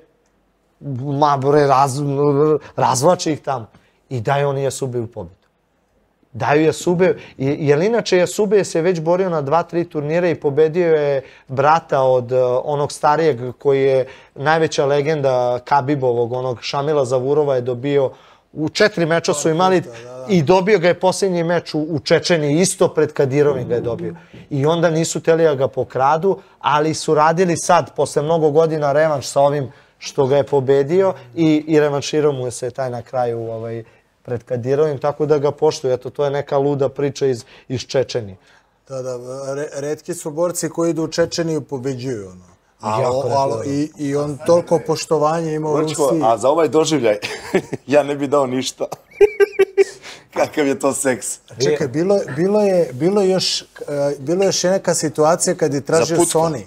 S3: razvlači ih tamo i daje oni Jasubeju pobedu. Daju Jasubeju, jer inače Jasubej se već borio na 2-3 turnira i pobedio je brata od onog starijeg koji je najveća legenda Kabibovog, onog Šamila Zavurova je dobio, u 4 meča su imali i dobio ga je posljednji meč u Čečeniji, isto pred Kadirovim ga je dobio. I onda nisu teli da ga pokradu, ali su radili sad, posle mnogo godina, revanš sa ovim što ga je pobedio i revanširao mu se taj na kraju pred Kadirovim, tako da ga poštuju. Eto, to je neka luda priča iz Čečenije.
S2: Da, retki su borci koji idu u Čečeniju i pobeđuju. I on toliko poštovanja ima u Rusiji.
S1: A za ovaj doživljaj ja ne bi dao ništa. Kakav je to seks.
S2: Čekaj, bilo je još neka situacija kad je tražio Sony.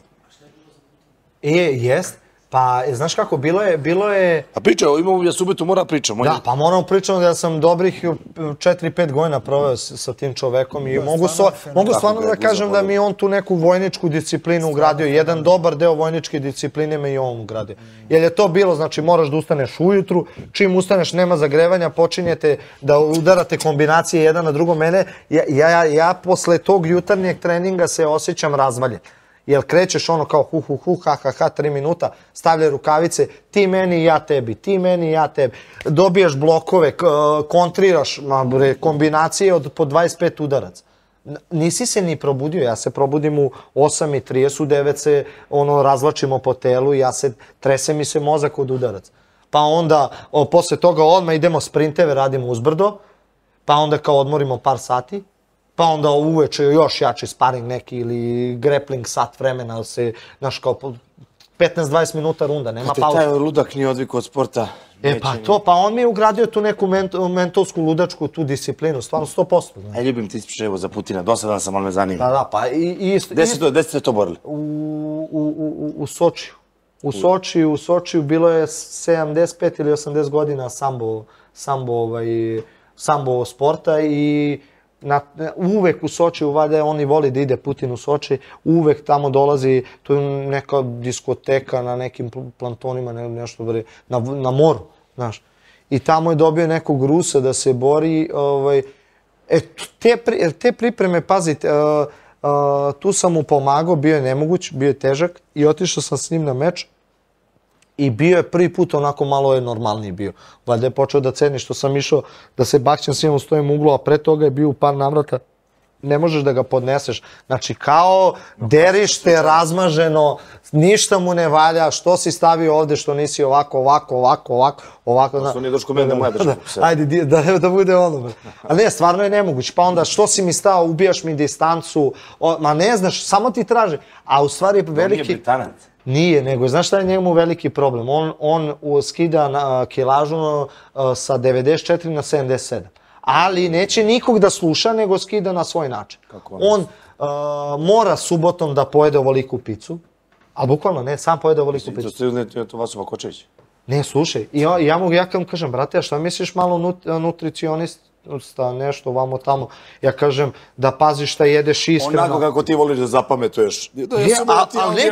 S3: Jest. Pa, znaš kako, bilo je...
S1: A pričao, imamo ja subotu, mora pričamo.
S3: Da, pa moramo pričamo da sam dobrih 4-5 godina proveo sa tim čovekom i mogu stvarno da kažem da mi je on tu neku vojničku disciplinu ugradio. Jedan dobar deo vojničke discipline me i on ugradio. Jer je to bilo, znači moraš da ustaneš ujutru, čim ustaneš nema zagrevanja, počinjete da udarate kombinacije jedan na drugo. Ja posle tog jutarnjeg treninga se osjećam razvaljen. Jer krećeš ono kao hu, ha, 3 minuta, stavljaj rukavice, ti meni, ja tebi, ti meni, ja tebi. Dobijaš blokove, kontriraš kombinacije od po 25 udaraca. Nisi se ni probudio, ja se probudim u 8:30, u 9 se razvlačimo po telu i trese mi se mozak od udaraca. Pa onda, posle toga odmah idemo sprinteve, radimo uzbrdo, pa onda kao odmorimo par sati, pa onda uveče još jači sparing neki ili grappling sat vremena, znaš kao 15-20 minuta runda, nema
S1: Kad te
S3: pauze.
S1: taj ludak nije odvikao od sporta,
S3: Pa on mi je ugradio tu neku mentalsku, ludačku, tu disciplinu, stvarno 100%. Znači.
S1: Ljubim ti ispričaj evo za Putina, dosadan sam, ali me zanima.
S3: Da, pa i
S1: Gde ste to borili?
S3: u Sočiju. U Sočiju bilo je 75 ili 80 godina sambo sporta i uvek u Sočiju, valjda oni voli da ide Putin u Soči, uvek tamo dolazi, tu je neka diskoteka na nekim plantonima, nešto na moru, znaš. I tamo je dobio nekog Rusa da se bori. Te pripreme, pazite, tu sam mu pomagao, bio je nemoguć, bio je težak i otišao sam s njim na meč. I bio je prvi put onako malo je normalniji bio. Valjda je počeo da ceni što sam išao da se bakćem s njim u stojem uglu, a pre toga je bio u par navrata. Ne možeš da ga podneseš. Znači kao derište razmaženo, ništa mu ne valja, što si stavio ovde, što nisi ovako.
S1: Što nije došlo kod mene da moja država.
S3: Ajde, da bude ono. Ali ne, stvarno je nemoguće. Pa onda što si mi stao, ubijaš mi distancu, ma ne znaš, samo ti traže. A u stvari veliki...
S1: On nije Britanac.
S3: Nije, nego znaš šta je njemu veliki problem? On skida kilažu sa 94 na 77. Ali neće nikog da sluša, nego skida na svoj način. On mora subotom da pojede ovoliku picu, a bukvalno ne, sam pojede ovoliku picu.
S1: To vas Vakočević.
S3: Ne, slušaj, ja mu kažem, brate, a šta misliš malo nutricionista, nešto vamo tamo. Ja kažem da paziš šta jedeš iskreno.
S1: Onako kako ti voliš da zapametuješ.
S3: Ali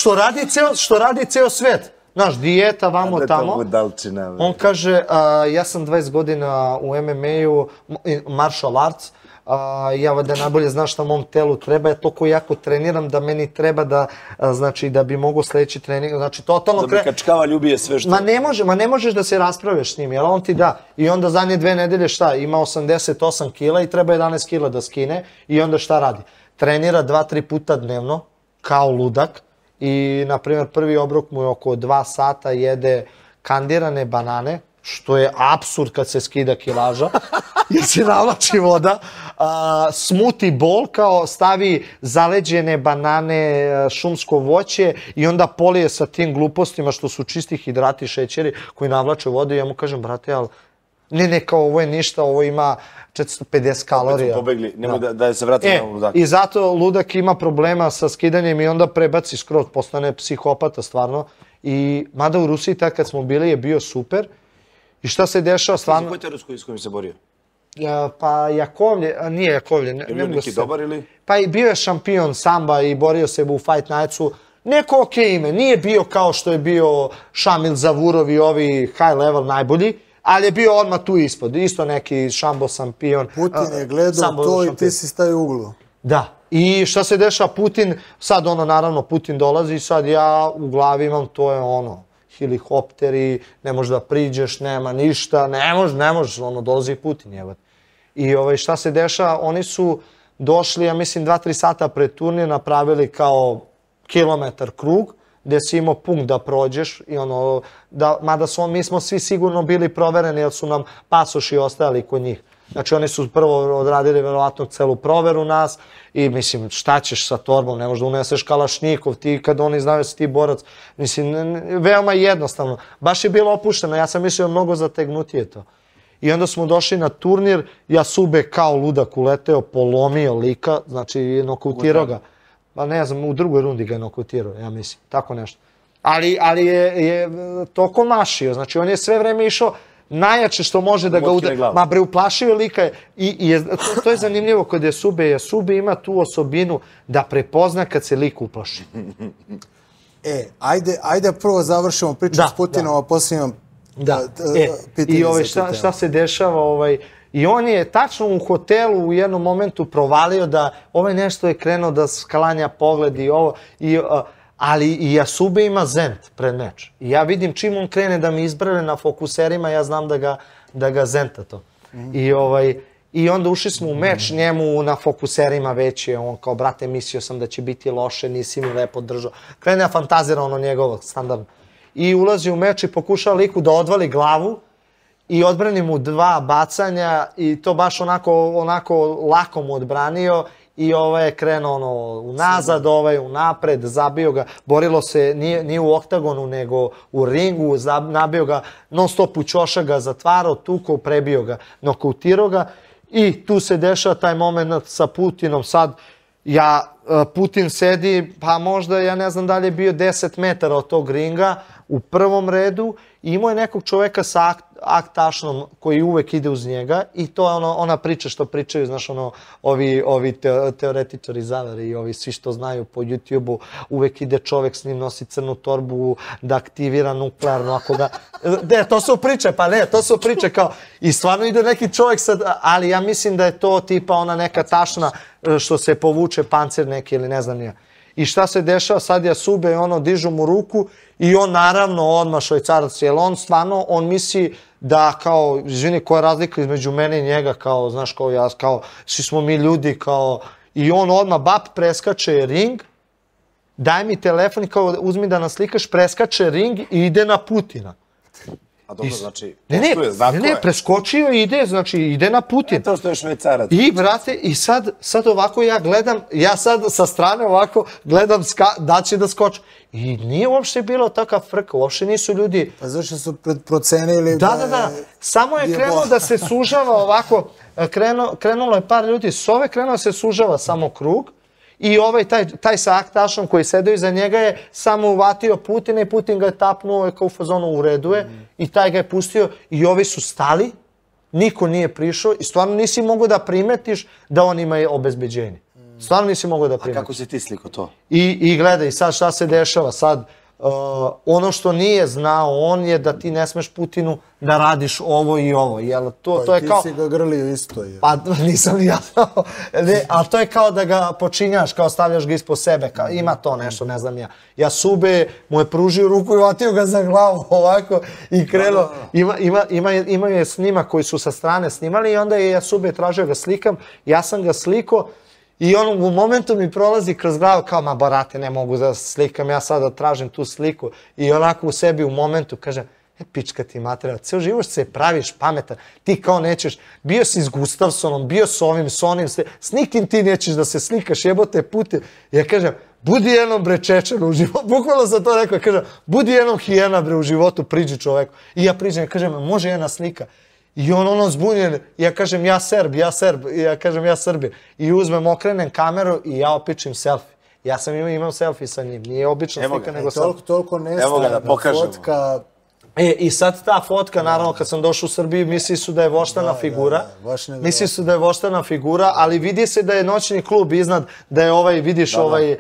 S3: što radi ceo svet. Znaš, dijeta vamo tamo. On kaže, ja sam 20 godina u MMA-u, martial arts, ja da najbolje znaš šta mom telu treba, ja toliko jako treniram da meni treba da, znači, da bi mogo sledeći trening, znači, totalno...
S1: Da bi kačkava ljubije sve što...
S3: Ma ne možeš da se raspraveš s njim, jer on ti da. I onda zadnje 2 nedelje šta, ima 88 kila i treba 11 kila da skine i onda šta radi? Trenira 2-3 puta dnevno, kao ludak, i, na primjer, prvi obrok mu je oko 2 sata, jede kandirane banane, što je apsurd kad se skida kilaža, jer se navlači voda. Smoothie bowl, kao stavi zaleđene banane, šumsko voće i onda polije sa tim glupostima što su čisti hidrati, šećeri koji navlače vodu i ja mu kažem, brate, ali ne, kao ovo je ništa, ovo ima 450 kalorija.
S1: Opet su pobegli, nemoj da se vrati na ludak.
S3: I zato ludak ima problema sa skidanjem i onda prebaci skroz, postane psihopata stvarno. I mada u Rusiji tad kad smo bili je bio super. I šta se dešava stvarno...
S1: Koji terorist s kojim se borio?
S3: Pa Jakovlje, nije Jakovlje.
S1: Je bio neki dobar ili?
S3: Pa i bio je šampion samba i borio se u Fight Nightsu. Neko okej ime, nije bio kao što je bio Šamil Zavurov i ovi high level najbolji, ali je bio odmah tu ispod. Isto neki šambo šampion.
S2: Putin je gledao to i ti si stavio u uglu.
S3: Da. I šta se dešava Putin, sad naravno Putin dolazi i sad ja u glavi imam to je helikopteri, ne možeš da priđeš, nema ništa, ne možeš, dolazi Putin, jebat. I šta se dešava, oni su došli, ja mislim, 2-3 sata pred turnir, napravili kao kilometar krug, gde si imao punkt da prođeš, i mada mi smo svi sigurno bili provereni, jer su nam pasoši ostajali kod njih. Znači, oni su prvo odradili verovatno celu proveru nas i, mislim, šta ćeš sa torbom, ne možeš da uneseš kalašnjikov, ti kad oni znaju da si ti borac, mislim, veoma jednostavno. Baš je bilo opušteno, ja sam mislio mnogo zategnutije to. I onda smo došli na turnir, ja sube kao ludak uleteo, polomio lika, znači nokautirao ga. Pa ne znam, u drugoj rundi ga je nokautirao, ja mislim, tako nešto. Ali je toliko mašio, znači on je sve vreme išao najjače što može da ga udari. Ma bre, uplašio lika je. I to je zanimljivo kod Jasube. Jasube ima tu osobinu da prepozna kad se lik uplaši.
S2: Ajde prvo završimo priču s Putinom, a poslije imam pitanje za tu temu.
S3: I šta se dešava, i on je tačno u hotelu u jednom momentu provalio da nešto je krenuo da sklanja pogled i ovo, ali i Jasube ima zent pred meč. I ja vidim čim on krene da mi izbrane na fokuserima, ja znam da ga zenta to. I onda ušli smo u meč, njemu na fokuserima već je on kao, brate, mislio sam da će biti loše, nisi mi lepo držao. Krene ja fantazira njegovog standardno. I ulazi u meč i pokušava liku da odvali glavu i odbrani mu 2 bacanja i to baš onako lako mu odbranio i ovaj je krenuo ono unazad, ovaj unapred, zabio ga, borilo se nije u oktagonu nego u ringu, nabio ga, non stop u ćoša ga zatvarao, tukao, prebio ga, nokautirao ga i tu se dešava taj moment sa Putinom. Sad, Putin sedi, pa možda, ja ne znam da li je bio 10 metara od tog ringa, u prvom redu, i imao je nekog čoveka sa aktašnom koji uvek ide uz njega i to je ona priča što pričaju, znaš, ovi teoretičari zavere i ovi svi što znaju po YouTube-u, uvek ide čovek s njim, nosi crnu torbu, da aktivira nuklearno, ako ga... Ne, to su priče, pa ne, to su priče kao... I stvarno ide neki čovek sad, ali ja mislim da je to tipa ona neka tašna što se povuče pancir neki ili ne znam nije. I šta se dešava, sad Jasube, dižu mu ruku i on naravno odmah Švajcarac, jer on stvarno, on misli da kao, izvini, koja je razlika između mene i njega, kao, znaš, kao ja, kao, svi smo mi ljudi, kao, i on odmah, bap, preskače ring, daj mi telefon i kao, uzmi da nas slikaš, preskače ring i ide na Putina.
S1: A dobro, znači,
S3: Ne, preskočio i ide, znači, ide na Putin.
S1: To što je Švajcarac.
S3: I, brate, i sad ovako ja gledam, ja sad sa strane ovako gledam da će da skoči. I nije uopšte bilo takav frka, uopšte nisu ljudi...
S2: Pa zašto su procenili
S3: Da. Samo je krenuo da se sužava ovako, krenulo je par ljudi s ove, krenuo da se sužava samo krug. I taj sa aktašom koji sedeo iza njega je samo uvatio Putina i Putin ga je tapnuo kao u fazonu u redu je i taj ga je pustio i ovi su stali, niko nije prišao i stvarno nisi mogao da primetiš da on ima obezbeđenje. Stvarno nisi mogao da primetiš.
S1: A kako si ti sliko to?
S3: I gledaj, sad šta se dešava, sad ono što nije znao on je da ti ne smeš Putinu da radiš ovo i ovo, jel to je kao...
S2: Ti si ga grlio isto, jel?
S3: Pa nisam ni ja znao, ali to je kao da ga počinjaš, kao stavljaš ga ispod sebe, kao ima to nešto, ne znam ja. Jasube mu je pružio ruku i vatio ga za glavu ovako i krenuo. Imaju snimak koji su sa strane snimali i onda je Jasube tražio ga slikam, ja sam ga slikao. I u momentu mi prolazi kroz glavu kao, ma barate, ne mogu da slikam, ja sada tražim tu sliku. I onako u sebi u momentu kažem, pička ti materija, ceo život se praviš pametan, ti kao nećeš, bio si s Gustavsonom, bio s ovim, s onim, s nikim ti nećeš da se slikaš, jebote Putin. Ja kažem, budi jednom bre Čečen u životu, bukvalno sam to rekao, kažem, budi jednom hijena bre u životu, priđi čoveku. I ja priđem, kažem, može jedna slika. I on zbunjen, ja kažem ja Serb, ja kažem ja Srbi. I uzmem, okrenem kameru i ja opičim selfie. Ja sam imao selfie sa njim, nije obična slika nego selfie.
S2: Toliko nestvarna fotka.
S3: I sad ta fotka, naravno kad sam došao u Srbiju, misli su da je voštana figura. Misli su da je voštana figura, ali vidi se da je noćni klub iznad, da je vidiš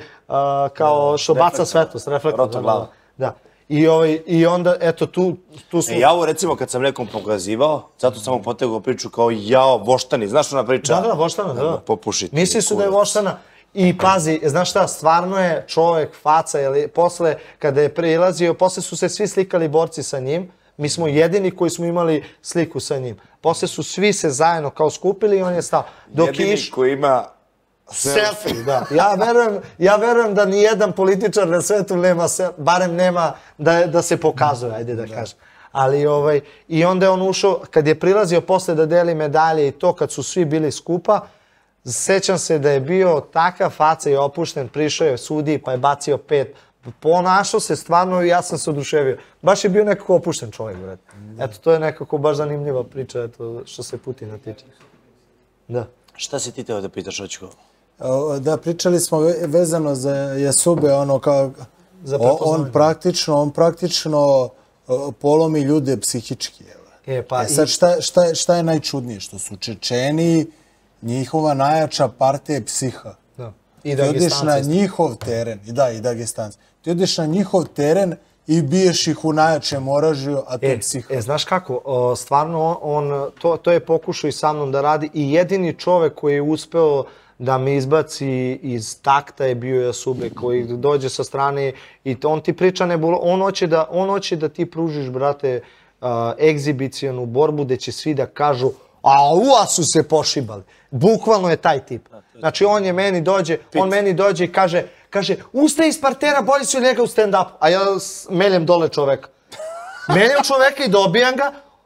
S3: kao što baca svetlost, reflektor. Da. I onda, eto, tu smo...
S1: Ja ovo, recimo, kad sam nekom pokazivao, zato sam mu potegao priču kao jao, voštani, znaš ona priča?
S3: Da, voštana, da.
S1: Popušiti.
S3: Misli su da je voštana. I pazi, znaš šta, stvarno je čovek, faca, jer posle, kada je prilazio, posle su se svi slikali borci sa njim, mi smo jedini koji smo imali sliku sa njim. Posle su svi se zajedno kao skupili i on je stao.
S1: Jedini koji ima...
S3: Selfie, da. Ja verujem da nijedan političar na svetu nema, barem nema da se pokazuje, ajde da kažem. Ali i onda je on ušao, kad je prilazio posle da deli medalje i to, kad su svi bili skupa, sećam se da je bio takav faca i opušten, prišao je sudiji pa je bacio 5. Ponašao se stvarno i ja sam se oduševio. Baš je bio nekako opušten čovjek, brate. Eto, to je nekako baš zanimljiva priča, eto, što se Putina tiče. Da.
S1: Šta si ti teo da pitaš, Oćko?
S2: Da, pričali smo vezano za Jasube, ono kao... On praktično polomi ljude psihički. Sad šta je najčudnije? Što su Čečeni, njihova najjača partija je psiha.
S3: I
S2: ti odeš na njihov teren, i Dagestanci. Ti odeš na njihov teren i biješ ih u najjačem oružju, a to je psiha.
S3: Znaš kako, stvarno to je pokušao i sa mnom da radi i jedini čovek koji je uspeo da me izbaci iz takta je bio Jasube, koji dođe sa strane i on ti priča nebulo, on hoće da ti pružiš, brate, egzibicijonu borbu gde će svi da kažu ua su se pošibali. Bukvalno je taj tip. Znači on meni dođe i kaže ustaj iz partera, bolje si od njega u stand-upu. A ja meljem dole čoveka. Meljem čoveka i dobijam ga,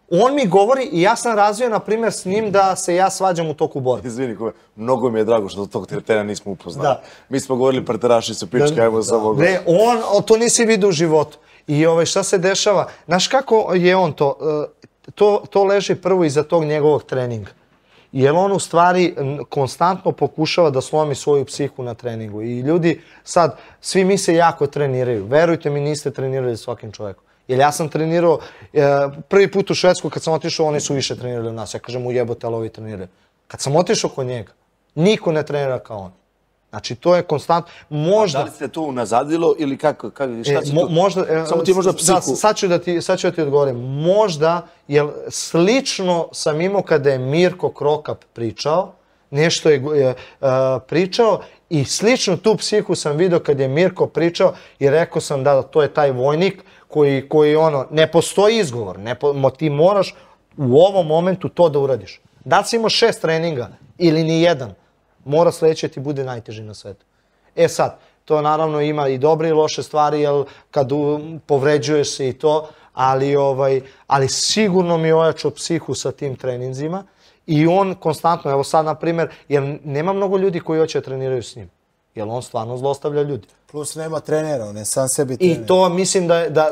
S3: On mi govori i ja sam razvio, na primjer, s njim da se ja svađam u toku borbe.
S1: Izvini, mnogo mi je drago što tog trenera nismo upoznali.
S3: Da.
S1: Mi smo govorili parteraši su pičke, ajmo samo go.
S3: Ne, to nisi vidio u životu. I šta se dešava? Znaš kako je on to? To leži prvo iza tog njegovog treninga. Jer on u stvari konstantno pokušava da slomi svoju psihu na treningu. I ljudi sad, svi mi se jako treniraju. Verujte mi, niste trenirali svakim čovjekom. Jer ja sam trenirao, prvi put u Švedsku kad sam otišao, oni su više trenirali od nas. Ja kažem, ujebote, ali ovi treniraju. Kad sam otišao kod njega, niko ne trenira kao on. Znači, to je konstantno. Možda...
S1: Da li ste to unazadilo ili kako? Šta si tu?
S3: Možda...
S1: Samo ti možda psihu...
S3: Sad ću da ti odgovorim. Možda, jer slično sam imao kada je Mirko Krokap pričao, nešto je pričao i sličnu tu psihu sam vidio kad je Mirko pričao i rekao sam da to je taj vojnik koji ne postoji izgovor. Ti moraš u ovom momentu to da uradiš. Da li si imao 6 treninga ili ni jedan, mora sledeće ti bude najteži na svetu. E sad, to naravno ima i dobre i loše stvari, jer kad povređuješ se i to, ali sigurno mi je ojačao psihu sa tim treninzima i on konstantno, evo sad na primjer, jer nema mnogo ljudi koji hoće da treniraju s njim, jer on stvarno zlostavlja ljudi.
S2: Plus nema trenera, on je sam sebi trener.
S3: I to mislim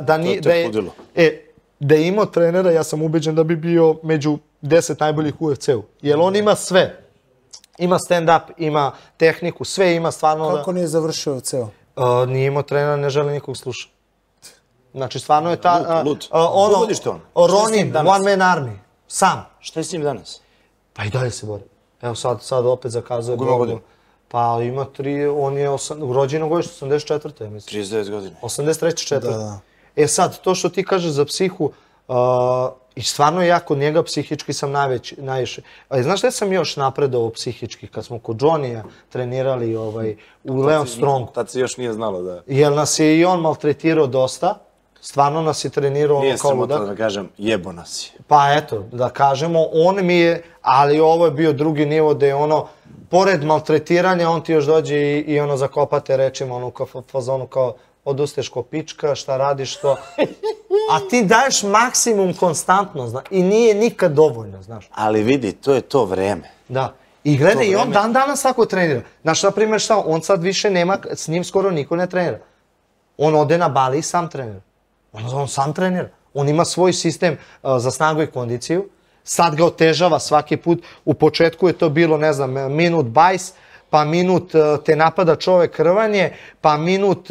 S3: da je imao trenera, ja sam ubeđen da bi bio među 10 najboljih u UFC-u, jer on ima sve. Ima stand-up, ima tehniku, sve ima stvarno...
S2: Kako nije završio ceo?
S3: Nije imao trenera, ne želi nikog sluša. Znači, stvarno je ta...
S1: Lud.
S3: Ronin, one man army, sam.
S1: Šta je s njim danas?
S3: Pa i dalje se bori. Evo sad opet zakazuje...
S1: Koliko godina?
S3: Pa ima 3, on je rođeno godište, 84. ja mislim.
S1: 39 godina.
S3: 83. 4. E sad, to što ti kažeš za psihu, i stvarno ja kod njega psihički sam najviše. Znaš gde sam još napredovao psihički? Kad smo kod Johnny-a trenirali u Leon Strongu.
S1: Tad se još nije znalo da...
S3: Jer nas je i on maltretirao dosta. Stvarno nas je trenirao
S1: nije
S3: kao ludak.
S1: Nije se da kažem, jebo nas je.
S3: Pa eto, da kažemo, on mi je, ali ovo je bio drugi nivo da je pored maltretiranja, on ti još dođe i zakopate rečima, fazonu kao, odustaješ ko pička, šta radiš, što... A ti daješ maksimum konstantno, znaš, i nije nikad dovoljno, znaš.
S1: Ali vidi, to je to vreme.
S3: Da. I gledaj, i on dan danas tako trenira. Znaš, na primjer, šta, on sad više nema, s njim skoro niko ne trenira. On ode na Bali i sam trenira. On sam trenira. On ima svoj sistem za snagu i kondiciju. Sad ga otežava svaki put. U početku je to bilo, ne znam, minut bajs, pa minut te napada čovek rvanje, pa minut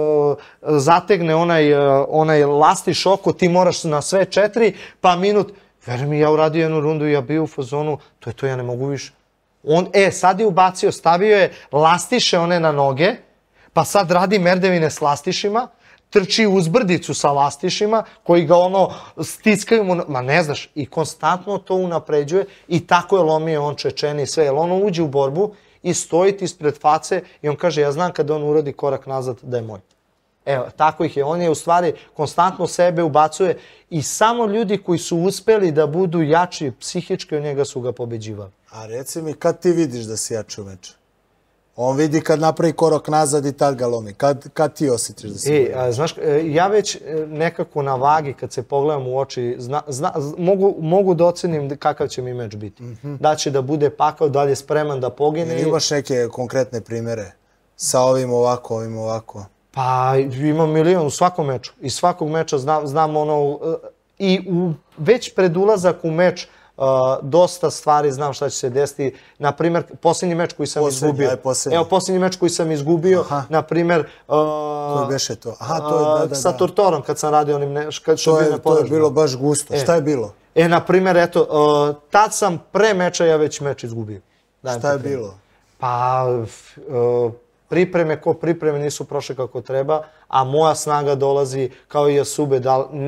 S3: zategne onaj lastiš oko, ti moraš na sve 4, pa minut... Veruj mi, ja uradio jednu rundu i ja bio u fazonu, to je to, ja ne mogu više. Sad je ubacio, stavio je lastiše one na noge, pa sad radi merdevine s lastišima, trči uzbrdicu sa lastišima, koji ga stiskaju mu, ma ne znaš, i konstantno to unapređuje i tako je lomio on Čečeni i sve, jer uđe u borbu i stoji ti ispred face i on kaže, ja znam kada on uradi korak nazad da je moj. Evo, tako ih je. On je u stvari konstantno sebe ubacuje i samo ljudi koji su uspeli da budu jači psihički od njega su ga pobeđivali.
S2: A reci mi, kad ti vidiš da si jači u meču? On vidi kad napravi korak nazad i tad ga lomi. Kad ti osjetiš da si jači?
S3: Znaš, ja već nekako na vagi kad se pogledam u oči, mogu da ocenim kakav će mi meč biti. Da će da bude pakao, da li je spreman da pogine.
S2: Imaš neke konkretne primere? Sa ovim ovako, ovim ovako?
S3: Pa imam milion u svakom meču. Iz svakog meča znam i već pred ulazak u meč dosta stvari znam šta će se desiti. Naprimjer, posljednji meč koji sam izgubio. Evo, posljednji meč koji sam izgubio, naprimjer...
S2: Koji beše to? Aha, to je, da.
S3: Sa Tortorom, kad sam radio onim...
S2: To je bilo baš gusto. Šta je bilo?
S3: Naprimjer, eto, tad sam pre meča ja već meč izgubio.
S2: Šta je bilo?
S3: Pa... Pripreme ko pripreme nisu prošle kako treba, a moja snaga dolazi kao i Jasube.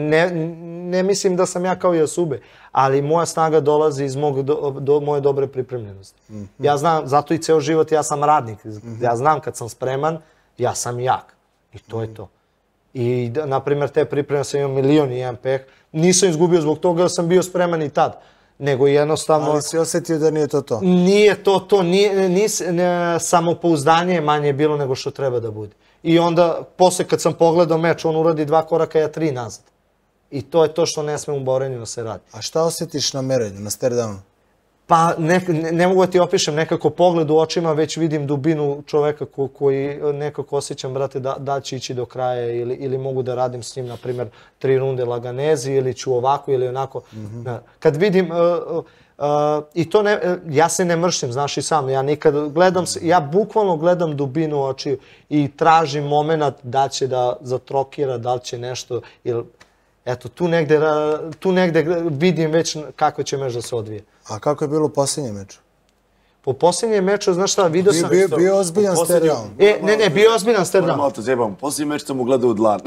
S3: Ne mislim da sam ja kao i Jasube, ali moja snaga dolazi iz moje dobre pripremljenosti. Ja znam, zato i ceo život ja sam radnik. Ja znam kad sam spreman, ja sam jak. I to je to. I, na primjer, te pripreme sam imao milion i jedan peh. Nisam izgubio zbog toga da sam bio spreman i tad. Nego jednostavno...
S2: Ali si osjetio da nije to to?
S3: Nije to to, samopouzdanje je manje bilo nego što treba da bude. I onda, posle kad sam pogledao meč, on uradi 2 koraka, ja 3 nazad. I to je to što ne sme u borenju da se radi.
S2: A šta osjetiš na merenju, na stare-downu?
S3: Pa ne mogu da ti opišem, nekako pogled u očima, već vidim dubinu čoveka koji nekako osjećam, brate, da će ići do kraja ili mogu da radim s njim, na primjer, 3 runde laganezi ili ću ovako ili onako. Kad vidim, i to ja se ne mršim, znaš i sam, ja bukvalno gledam dubinu očiju i tražim moment da će da zatrokira, da li će nešto, eto, tu negde vidim već kako će meč da se odvije.
S2: A kako je bilo u posljednjem meču?
S3: Po posljednjem meču, znaš šta, vidio sam...
S2: Bio ozbiljan stare-down.
S3: Ne, bio ozbiljan stare-down.
S4: Malo te zjebam, posljednji meč sam ugledao u dlan.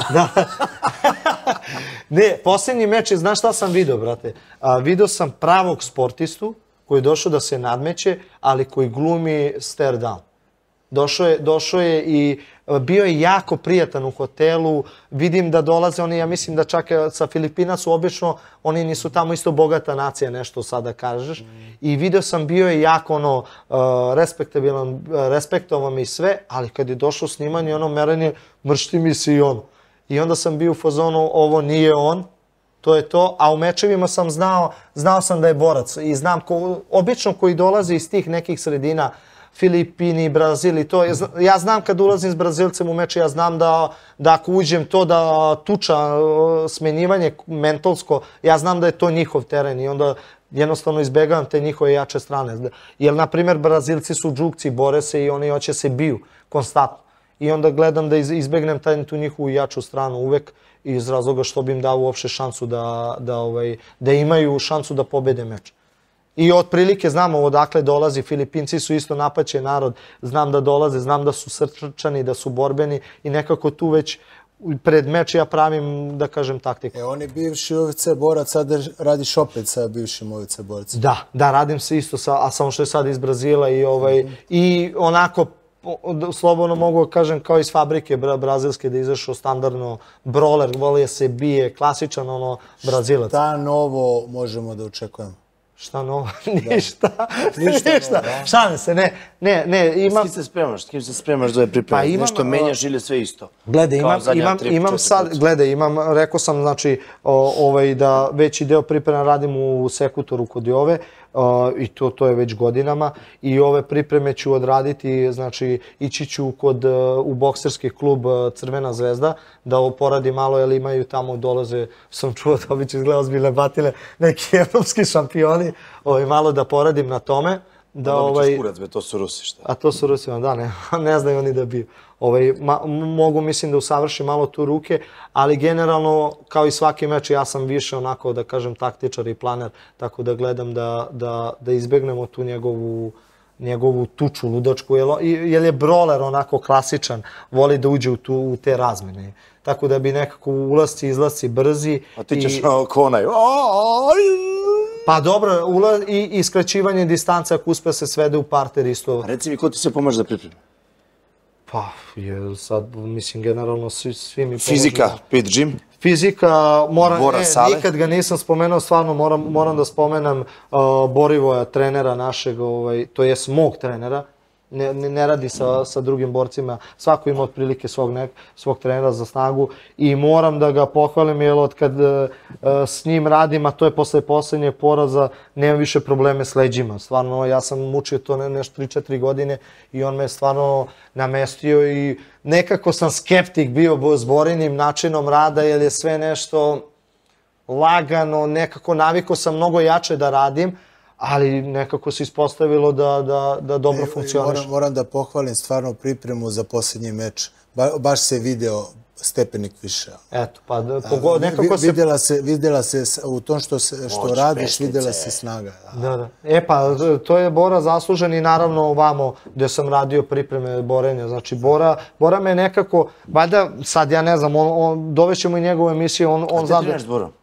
S3: Ne, posljednji meč je, znaš šta sam vidio, brate? Vidio sam pravog sportistu koji je došao da se nadmeće, ali koji glumi stare-down. Došao je i bio je jako prijatan u hotelu, vidim da dolaze oni, ja mislim da čak sa Filipina su obično, oni nisu tamo isto bogata nacija, nešto sada kažeš. I video sam, bio je jako respektabilan, respektovan i sve, ali kad je došlo snimanje, merenje, mršti mi se i ono. I onda sam bio u fazonu, ovo nije on, to je to, a u mečevima sam znao sam da je borac i znam, obično koji dolaze iz tih nekih sredina, Filipini, Brazil i to. Ja znam kad ulazim s Brazilcem u meč, ja znam da ako uđem to da tuča, smenjivanje mentalsko, ja znam da je to njihov teren i onda jednostavno izbegavam te njihove jače strane. Jer, na primjer, Brazilci su džukci, bore se i oni hoće se biju konstantno. I onda gledam da izbegnem tu njihovu jaču stranu uvek iz razloga što bi im dao uopšte šansu da imaju šansu da pobede meč. I otprilike znamo odakle dolazi, Filipinci su isto napaćen narod, znam da dolaze, znam da su srčani, da su borbeni i nekako tu već pred meč ja pravim, da kažem, taktiku.
S2: On je bivši UFC borac, sad radiš opet sa bivšim UFC borcem.
S3: Da, radim se isto, a samo što je sad iz Brazila i onako, slobodno mogu kažem kao iz fabrike brazilske da je izašao standardno broler, volije se bije, klasičan Brazilac.
S2: Šta novo možemo da očekujemo?
S3: Šta novo? Ništa. Šalim se, ne.
S1: S kim se spremaš za ove pripreme? Nešto menjaš ili sve isto?
S3: Gledaj, imam sad, rekao sam, znači, da veći deo priprema radim u Sekutoru kod Jove i to je već godinama i ove pripreme ću odraditi, znači, ići ću u bokserski klub Crvena zvezda da poradi malo, jer imaju tamo, dolaze, sam čuo da bi će izgleda ozbiljne batile, neki evropski šampioni, malo da poradim na tome.
S1: Dobit ćeš kurac, to su Rusi, šta?
S3: A to su Rusi, da, ne znaju oni da biju. Mogu, mislim, da usavršim malo tu ruke, ali generalno, kao i svaki meč, ja sam više onako, da kažem, taktičar i planer, tako da gledam da izbegnemo tu njegovu tuču ludačku, jer je broler onako klasičan, voli da uđe u te razmene. Tako da bi nekako ulasci, izlasci brzi.
S1: A ti ćeš konaj.
S3: Pa dobro, i skraćivanje distance ako uspe se svede u parter isto.
S1: Reci mi, ko ti se pomaže za pripreme?
S3: Pa, sad, mislim, generalno svi mi pomožu.
S1: Fizika, Pit Gym?
S3: Fizika, nikad ga nisam spomenuo, stvarno moram da spomenem Borivoja, trenera našeg, to jest mog trenera. Ne radi sa drugim borcima, svako ima otprilike svog trenera za snagu i moram da ga pohvalim jer od kad s njim radim, a to je posle poslednjeg poraza, nema više probleme s leđima. Stvarno, ja sam mučio to nešto 3-4 godine i on me stvarno namestio i nekako sam skeptik bio s Borinim načinom rada jer je sve nešto lagano, nekako navikao sam mnogo jače da radim, ali nekako se ispostavilo da dobro funkcioniš.
S2: Moram da pohvalim stvarno pripremu za posljednji meč. Baš se video stepenik više.
S3: Eto, pa nekako se...
S2: Vidjela se u tom što radiš, vidjela se snaga.
S3: Da. Pa, to je Bora zaslužen i naravno ovamo gdje sam radio pripreme borenja. Znači, Bora me nekako, valjda, sad ja ne znam, dovešćemo i njegovu emisiju, on
S1: zna... A ti treneš s Borom?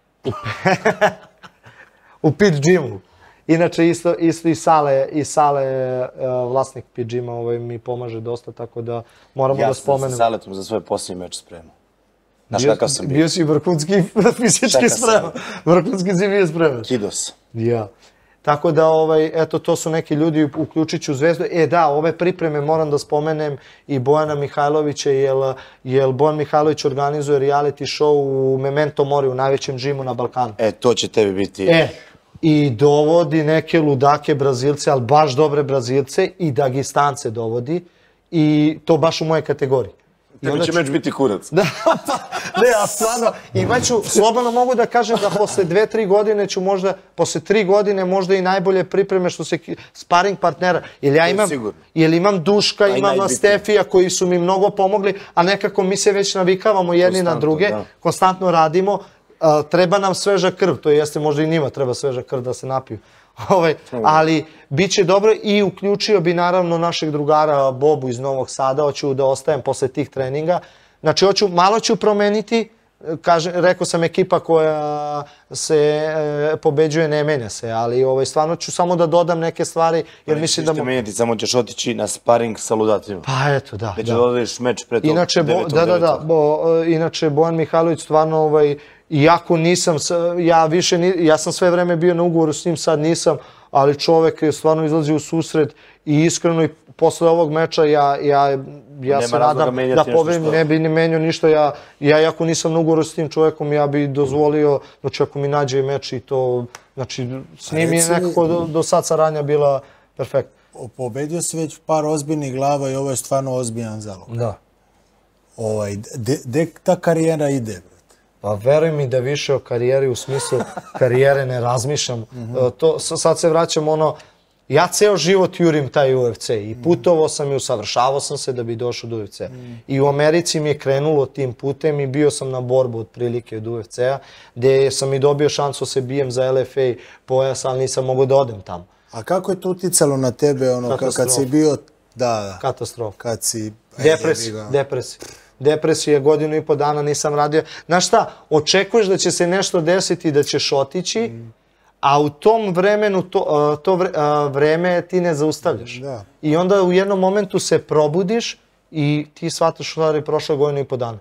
S3: U Pit Gymu. Inače, isto i Sale, vlasnik Pit Gyma, mi pomaže dosta, tako da moramo da spomenem.
S1: Ja sam sa Saletom za svoj posljednji meč spremao. Znaš kakav sam bio?
S3: Bio si vrhunski fizički spreman. Vrhunski si bio spreman.
S1: Kidos.
S3: Ja. Tako da, eto, to su neki ljudi, uključit ću Zvezdu. Da, ove pripreme moram da spomenem i Bojana Mihajlovića, jer Bojan Mihajlović organizuje reality show u Memento Mori, u najvećem džimu na Balkanu.
S1: To će tebi biti...
S3: I dovodi neke ludake Brazilce, ali baš dobre Brazilce, i Dagestance dovodi, i to baš u moje kategoriji.
S4: Tebi će meč biti kurac.
S3: Da, ne, a stvarno, imaću, slobodno mogu da kažem da posle 2-3 godine ću možda, posle 3 godine možda i najbolje pripreme što se sparing partnera. Jer imam Duška, imam Stefija koji su mi mnogo pomogli, a nekako mi se već navikavamo jedni na druge, konstantno radimo. Treba nam sveža krv, to jeste možda i njima treba sveža krv da se napiju. Ali bit će dobro i uključio bi naravno našeg drugara Bobu iz Novog Sada, hoću da ostajem posle tih treninga. Znači, malo ću promeniti, rekao sam ekipa koja se pobeđuje ne menja se, ali stvarno ću samo da dodam neke stvari, jer mislim da...
S1: Nećeš te menjati, samo ćeš otići na sparing sa ludatima.
S3: Pa eto, da.
S1: Gde ćeš da odeš meč pre tog 9.
S3: Da. Inače, Bojan Mihajlović stvarno, iako nisam, ja sam sve vreme bio na ugovoru s njim, sad nisam, ali čovek je stvarno izlazio u susret i iskreno i posle ovog meča ja se nadam da pobedim, ne bi ni menjao ništa. Ja iako nisam na ugovoru s tim čovekom, ja bi dozvolio, znači ako mi nađe meč i to, znači s njim je nekako do sad saradnja bila perfektna.
S2: Pobedio si već par ozbiljnih glava i ovo je stvarno ozbiljan zalog.
S3: Da.
S2: Gde ta karijera ide?
S3: Pa veruj mi da više o karijeri u smislu karijere ne razmišljam. Sad se vraćam ja ceo život jurim taj UFC i putovao sam i usavršavao sam se da bi došao do UFC. I u Americi mi je krenulo tim putem i bio sam na borbu otprilike od UFC-a, gde sam i dobio šansu se bijem za LFA pojas, ali nisam mogao da odem tamo.
S2: A kako je to uticalo na tebe kad si bio...
S3: Katastrofa. Depresija, 1,5 dana nisam radio. Znaš šta, očekuješ da će se nešto desiti i da ćeš otići, a u tom vremenu, to vreme ti ne zaustavljaš. I onda u jednom momentu se probudiš i ti shvataš šta je prošlo 1,5 dana.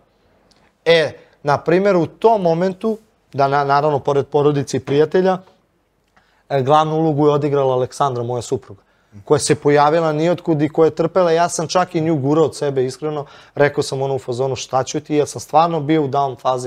S3: Na primjer, u tom momentu, da naravno, pored porodice i prijatelja, glavnu ulogu je odigrala Aleksandra, moja supruga, koja se pojavila nijotkud i koja je trpela. Ja sam čak i nju gurao od sebe, iskreno. Rekao sam u fazonu šta ću ti, jer sam stvarno bio u down fazi.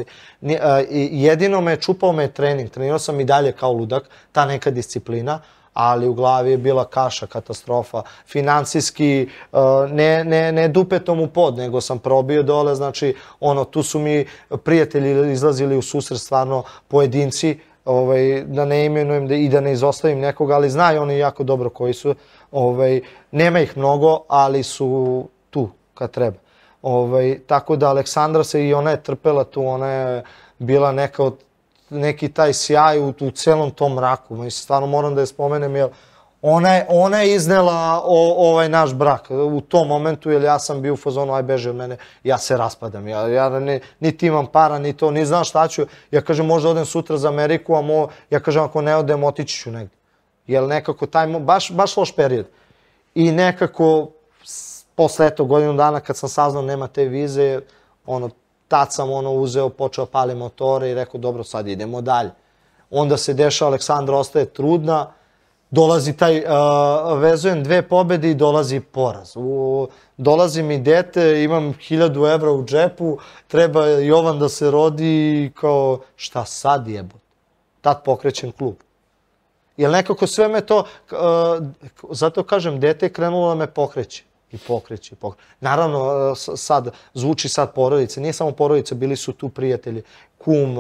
S3: Jedino čupao me je trening. Trenirao sam i dalje kao ludak, ta neka disciplina, ali u glavi je bila kaša, katastrofa. Finansijski, ne dupetom u pod, nego sam probio dole. Znači, tu su mi prijatelji izlazili u susret, stvarno pojedinci, da ne imenujem i da ne izostavim nekoga, ali znaju oni jako dobro koji su. Nema ih mnogo, ali su tu kad treba. Tako da Aleksandra se i ona je trpela tu, ona je bila neki taj sjaj u celom tom mraku. Stvarno moram da je spomenem, jer ona je iznela ovaj naš brak u tom momentu, jer ja sam bio u fazonu, aj beže od mene, ja se raspadam. Ja niti imam para, ni to, ni znam šta ću. Ja kažem, možda odem sutra za Ameriku, a ja kažem, ako ne odem, otići ću negdje. Jer nekako taj, baš loš period. I nekako, posle godinu dana kad sam saznao nema te vize, tad sam uzeo, počeo pali motore i rekao, dobro, sad idemo dalje. Onda se dešava, Aleksandra ostaje trudna, dolazi vezujem 2 pobede i dolazi poraz. Dolazi mi dete, imam 1000 evra u džepu, treba Jovan da se rodi i kao, šta sad jebot? Tad pokrećem klub. Jer nekako sve me to, zato kažem, dete je krenulo da me pokreće. I pokreće. Naravno, sad zvuči sad porodice, nije samo porodice, bili su tu prijatelji, kum,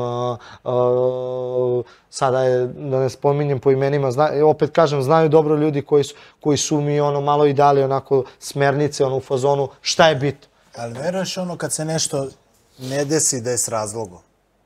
S3: sada je, da ne spominjem po imenima, opet kažem, znaju dobro ljudi koji su mi malo i dali onako smernice u fazonu šta je bitno.
S2: Ali veruješ kad se nešto ne desi da je s razlogom?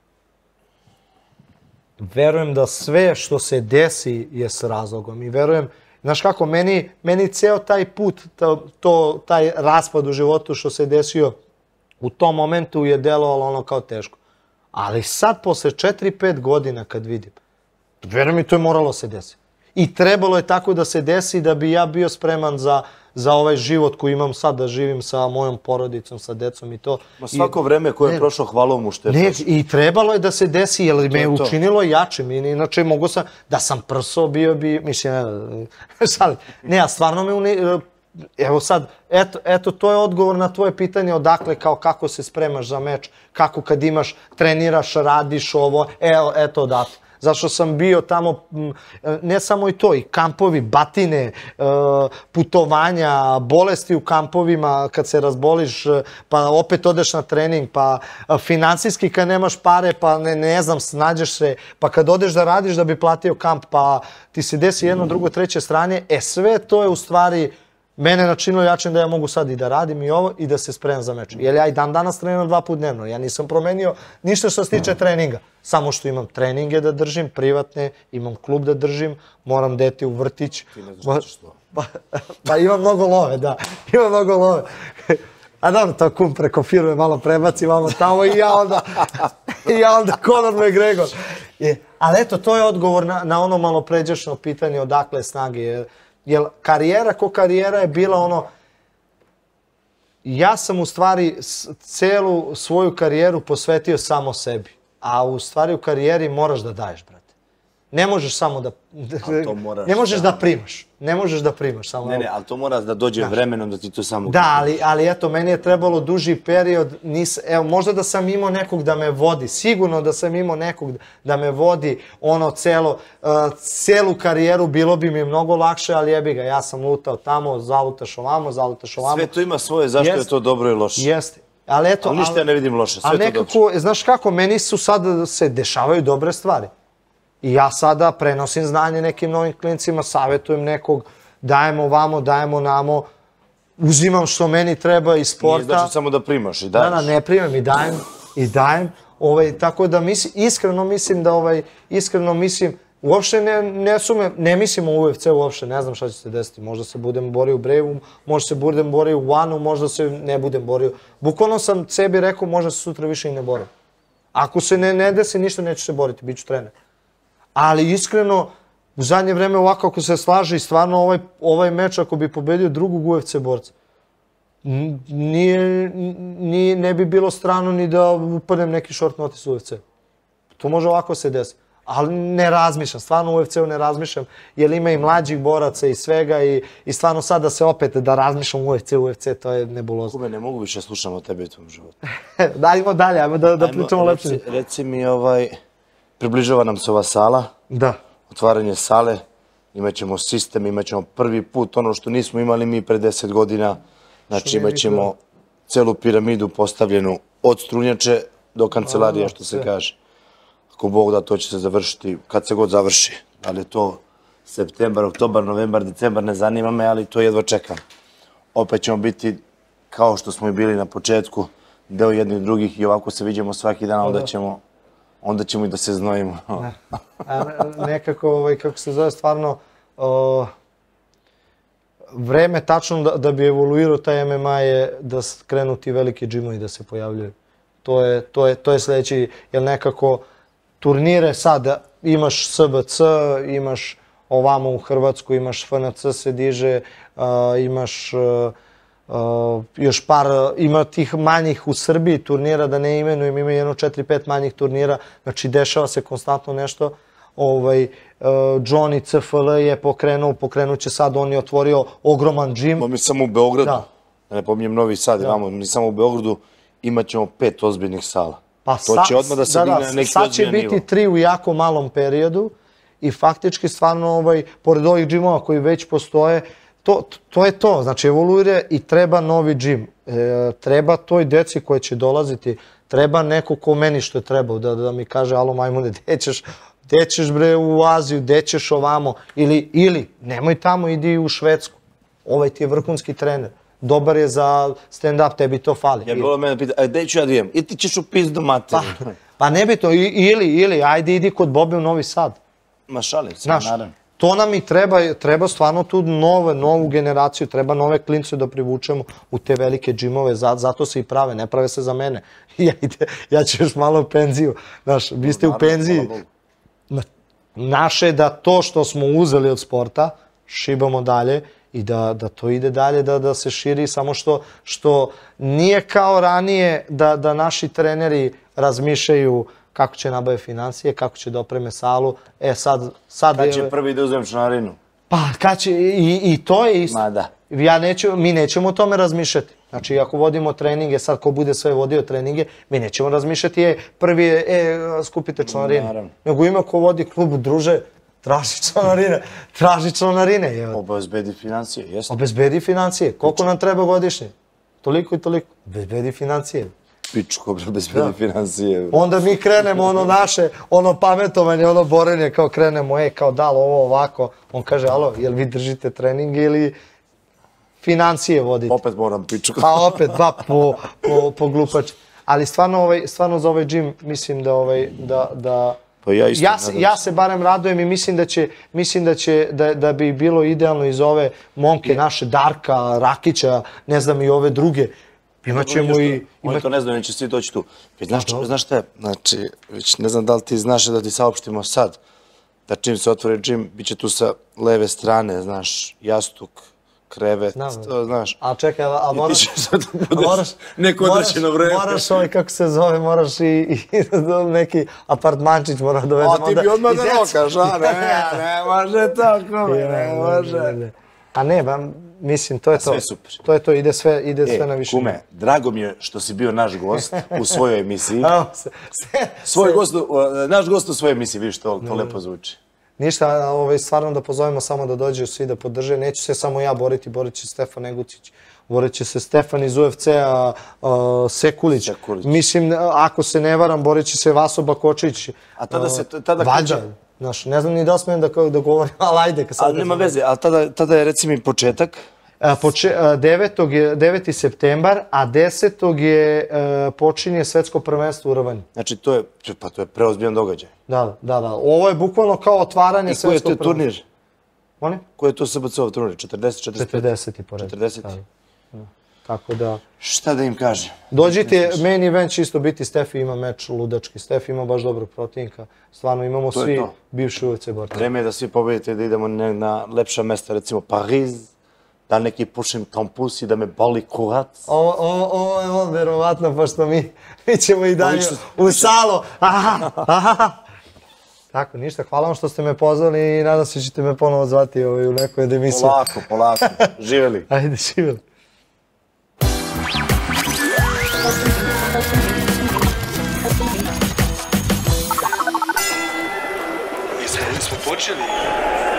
S3: Verujem da sve što se desi je s razlogom i verujem, znaš kako, meni ceo taj put, taj raspad u životu što se desio u tom momentu je delovalo kao teško. Ali sad, posle 4-5 godina kad vidim, verujem mi, to je moralo se desiti. I trebalo je tako da se desi da bi ja bio spreman za ovaj život koji imam sad, da živim sa mojom porodicom, sa decom i to.
S1: Ma svako vreme koje je prošlo, hvala mu što je prošlo.
S3: I trebalo je da se desi, jer me je učinilo jačim. Inače, mogu sam, da sam prso bio bi, mislim, ne, a stvarno me evo sad, eto, to je odgovor na tvoje pitanje odakle, kao kako se spremaš za meč, kako kad imaš, treniraš, radiš ovo, eto odatle. Zašto sam bio tamo, ne samo i to, i kampovi, batine, putovanja, bolesti u kampovima, kad se razboliš, pa opet odeš na trening, pa finansijski kad nemaš pare, pa ne znam, snađeš se, pa kad odeš da radiš da bi platio kamp, pa ti se desi jedno, drugo, treće strane, sve to je u stvari mene načinilo jačim da ja mogu sad i da radim i ovo i da se spremam za meč. Jer ja i dan danas treniram 2 puta dnevno. Ja nisam promenio ništa što se tiče treninga. Samo što imam treninge da držim, privatne, imam klub da držim, moram dete u vrtić.
S1: Ti ne znaš što.
S3: Pa imam mnogo love, da. Imam mnogo love. A dobro, to kum preko firme malo prebaci, malo tamo i ja onda Conor McGregor. Ali eto, to je odgovor na ono malo pređašno pitanje odakle snage. Jer karijera ko karijera je bila ono, ja sam u stvari celu svoju karijeru posvetio samo sebi, a u stvari u karijeri moraš da daješ, brate. Ne možeš samo da, ne možeš da primaš, ne možeš da primaš samo.
S1: Ne, ali to mora da dođe vremenom da ti to samo...
S3: Da, ali eto, meni je trebalo duži period, evo, možda da sam imao nekog da me vodi, sigurno da sam imao nekog da me vodi, ono, celu karijeru, bilo bi mi mnogo lakše, ali jebi ga, ja sam lutao tamo, zalutaš ovamo.
S1: Sve to ima svoje, zašto je to dobro i loše.
S3: Jeste. Ali eto...
S1: Ali ništa ja ne vidim loše, sve je to dobro.
S3: Znaš kako, meni su sad se dešavaju dobre stvari. I ja sada prenosim znanje nekim novim klincima, savjetujem nekog, dajemo ovamo, dajemo namo, uzimam što meni treba iz sporta.
S1: Nije znači samo da primaš i daješ.
S3: Da, ne primam i dajem. Tako da iskreno mislim, uopšte ne mislim o UFC uopšte, ne znam šta će se desiti. Možda se budem borio u Brave-u, možda se budem borio u One-u, možda se ne budem borio. Bukvalno sam sebi rekao, možda se sutra više i ne borim. Ako se ne desi, ništa neću se boriti, bit ću trener. Ali iskreno, u zadnje vreme ovako ako se slaže i stvarno ovaj meč ako bi pobedio drugog UFC borca, ne bi bilo strano ni da upadnem neki short notice u UFC. To može ovako se desi. Ali ne razmišljam, stvarno u UFC-u ne razmišljam, jer ima i mlađih boraca i svega i stvarno sad da se opet da razmišljam u UFC, to je nebulozno.
S1: Kume, ne mogu više slušam o tebi u tom životu.
S3: Dajmo dalje, ajmo da pričamo lepše.
S1: Reci mi, približava nam se ova sala.
S3: Da.
S1: Otvaranje sale, imaćemo sistem, imaćemo prvi put ono što nismo imali mi pre 10 godina. Znači imaćemo celu piramidu postavljenu od strunjače do kancelarije, što se kaže. Ako Bog da, to će se završiti kad se god završi. Da li je to septembar, oktobar, novembar, decembar, ne zanima me, ali to jedva čekam. Opet ćemo biti, kao što smo i bili na početku, deo jednih i drugih i ovako se vidimo svaki dan, onda ćemo i da se znojimo.
S3: Nekako, kako se zove, stvarno, vreme tačno da bi evoluirao taj MMA je da krenu ti veliki džimovi da se pojavljaju. To je sledeći, jer nekako turnire sad, imaš SBC, imaš ovamo u Hrvatsku, imaš FNC se diže, imaš još ima tih manjih u Srbiji turnira, da ne imenujem, ima jedno 4-5 manjih turnira, znači dešava se konstantno nešto. Johnny CFL je pokrenut će sad, on je otvorio ogroman džim.
S1: Mi samo u Beogradu, da ne pominjem Novi Sad, mi samo u Beogradu imat ćemo 5 ozbiljnih sala. To će odmah da se digne na neki
S3: sad će
S1: ozbiljan nivo.
S3: biti 3 u jako malom periodu i faktički stvarno, pored ovih džimova koji već postoje, to je to, znači evoluira i treba novi džim. Treba toj deci koja će dolaziti, treba neko ko meni što je trebao, da mi kaže, alo majmune, gde ćeš bre u Aziju, gde ćeš ovamo, ili nemoj tamo, idi u Švedsku. Ovaj ti je vrhunski trener. Dobar je za stand-up, tebi to fali.
S1: Ja bi volio mene pitati, a gde ću ja da idem? I ti ćeš u pizdu materiju.
S3: Pa ne bi to, ili, ajde idi kod Bobe u Novi Sad.
S1: Ma šalim se, naravno.
S3: To nam i treba stvarno tu novu generaciju, treba nove klince da privučemo u te velike džimove, zato se i prave, ne prave se za mene. Ja ću još malo u penziju, znaš, vi ste u penziji. Naše je da to što smo uzeli od sporta, šibamo dalje i da to ide dalje, da se širi, samo što nije kao ranije da naši treneri razmišljaju kako će nabave financije, kako će da opreme salu. Sad...
S1: Kad će prvi da uzmem članarinu?
S3: Pa, kad će, i to je isto.
S1: Ma da.
S3: Mi nećemo o tome razmišljati. Znači, ako vodimo treninge, sad ko bude sve vodio treninge, mi nećemo razmišljati, prvi je, skupite članarine. Nego ima ko vodi klub, druže, traži članarine.
S1: Obezbedi financije, jesno.
S3: Obezbedi financije. Koliko nam treba godišnje? Toliko i toliko. Obezbedi financije.
S1: Pičko, obezbedi financije.
S3: Onda mi krenemo ono naše, ono pametovanje, ono borenje, kao krenemo, kao da li ovo ovako. On kaže, alo, jel vi držite treninge ili financije vodite?
S1: Opet moram pičko.
S3: Pa opet, po glupač. Ali stvarno za ovaj džim mislim da... Ja se barem radujem i mislim da bi bilo idealno iz ove momke naše, Darka, Rakića, ne znam i ove druge. Imaćemo i...
S1: Oni to ne znaju, neće svi doći tu. Znaš šta je? Znači, već ne znam da li ti znaš da ti saopštimo sad, da čim se otvore džim, bit će tu sa leve strane, znaš, jastuk, krevet, znaš.
S3: A čekaj, a moraš...
S1: I ti ćeš sad da budeš neko odrećeno vreme.
S3: Moraš kako se zove, moraš i neki apartmančić mora dovedemo.
S1: A ti bi odmah da rokaš, a ne može to, kome, ne može.
S3: A ne, mislim, to je to.
S1: Sve super.
S3: To je to, ide sve na više.
S1: Kume, drago mi je što si bio naš gost u svojoj emisiji. Naš gost u svojoj emisiji, vidiš, to lepo zvuči.
S3: Ništa, stvarno da pozovemo samo da dođu svi da podrže. Neću se samo ja boriti, borit će Stefan Negucić, borit će se Stefan iz UFC-a, Sekulić. Mislim, ako se ne varam, borit će se Vaso Bakočić.
S1: A tada
S3: valjda, znaš, ne znam ni da smijem da govorim, ali ajde.
S1: Ali nema veze, ali tada je recimo i početak.
S3: 9. septembar, a 10. počinje svetsko prvenstvo u rvanju.
S1: Znači, to je preozbiljan događaj.
S3: Da. Ovo je bukvalno kao otvaranje svetskog prvenstva.
S1: I koji je to turnir?
S3: Molim?
S1: Koji je to SBC-ov turnir? 40, 45?
S3: 40. po redu.
S1: 40.
S3: Tako da...
S1: Šta da im kažem?
S3: Dođite, main event će isto biti, Stefi ima meč ludački, Stefi ima baš dobrog protivnika. Stvarno imamo svi bivši UFC borci.
S1: Vreme je da svi pobedite, da idemo na lepša mesta, recimo Pariz, da neki pušim kampus i da me boli kurac.
S3: Ovo je on, verovatno, pošto mi ćemo i dalje u salo. Tako, ništa, hvala vam što ste me pozvali i nadam se da ćete me ponovo zvati u nekoj emisiji.
S1: Polako. Živeli.
S3: Ajde, živeli.
S5: Jesmo počeli?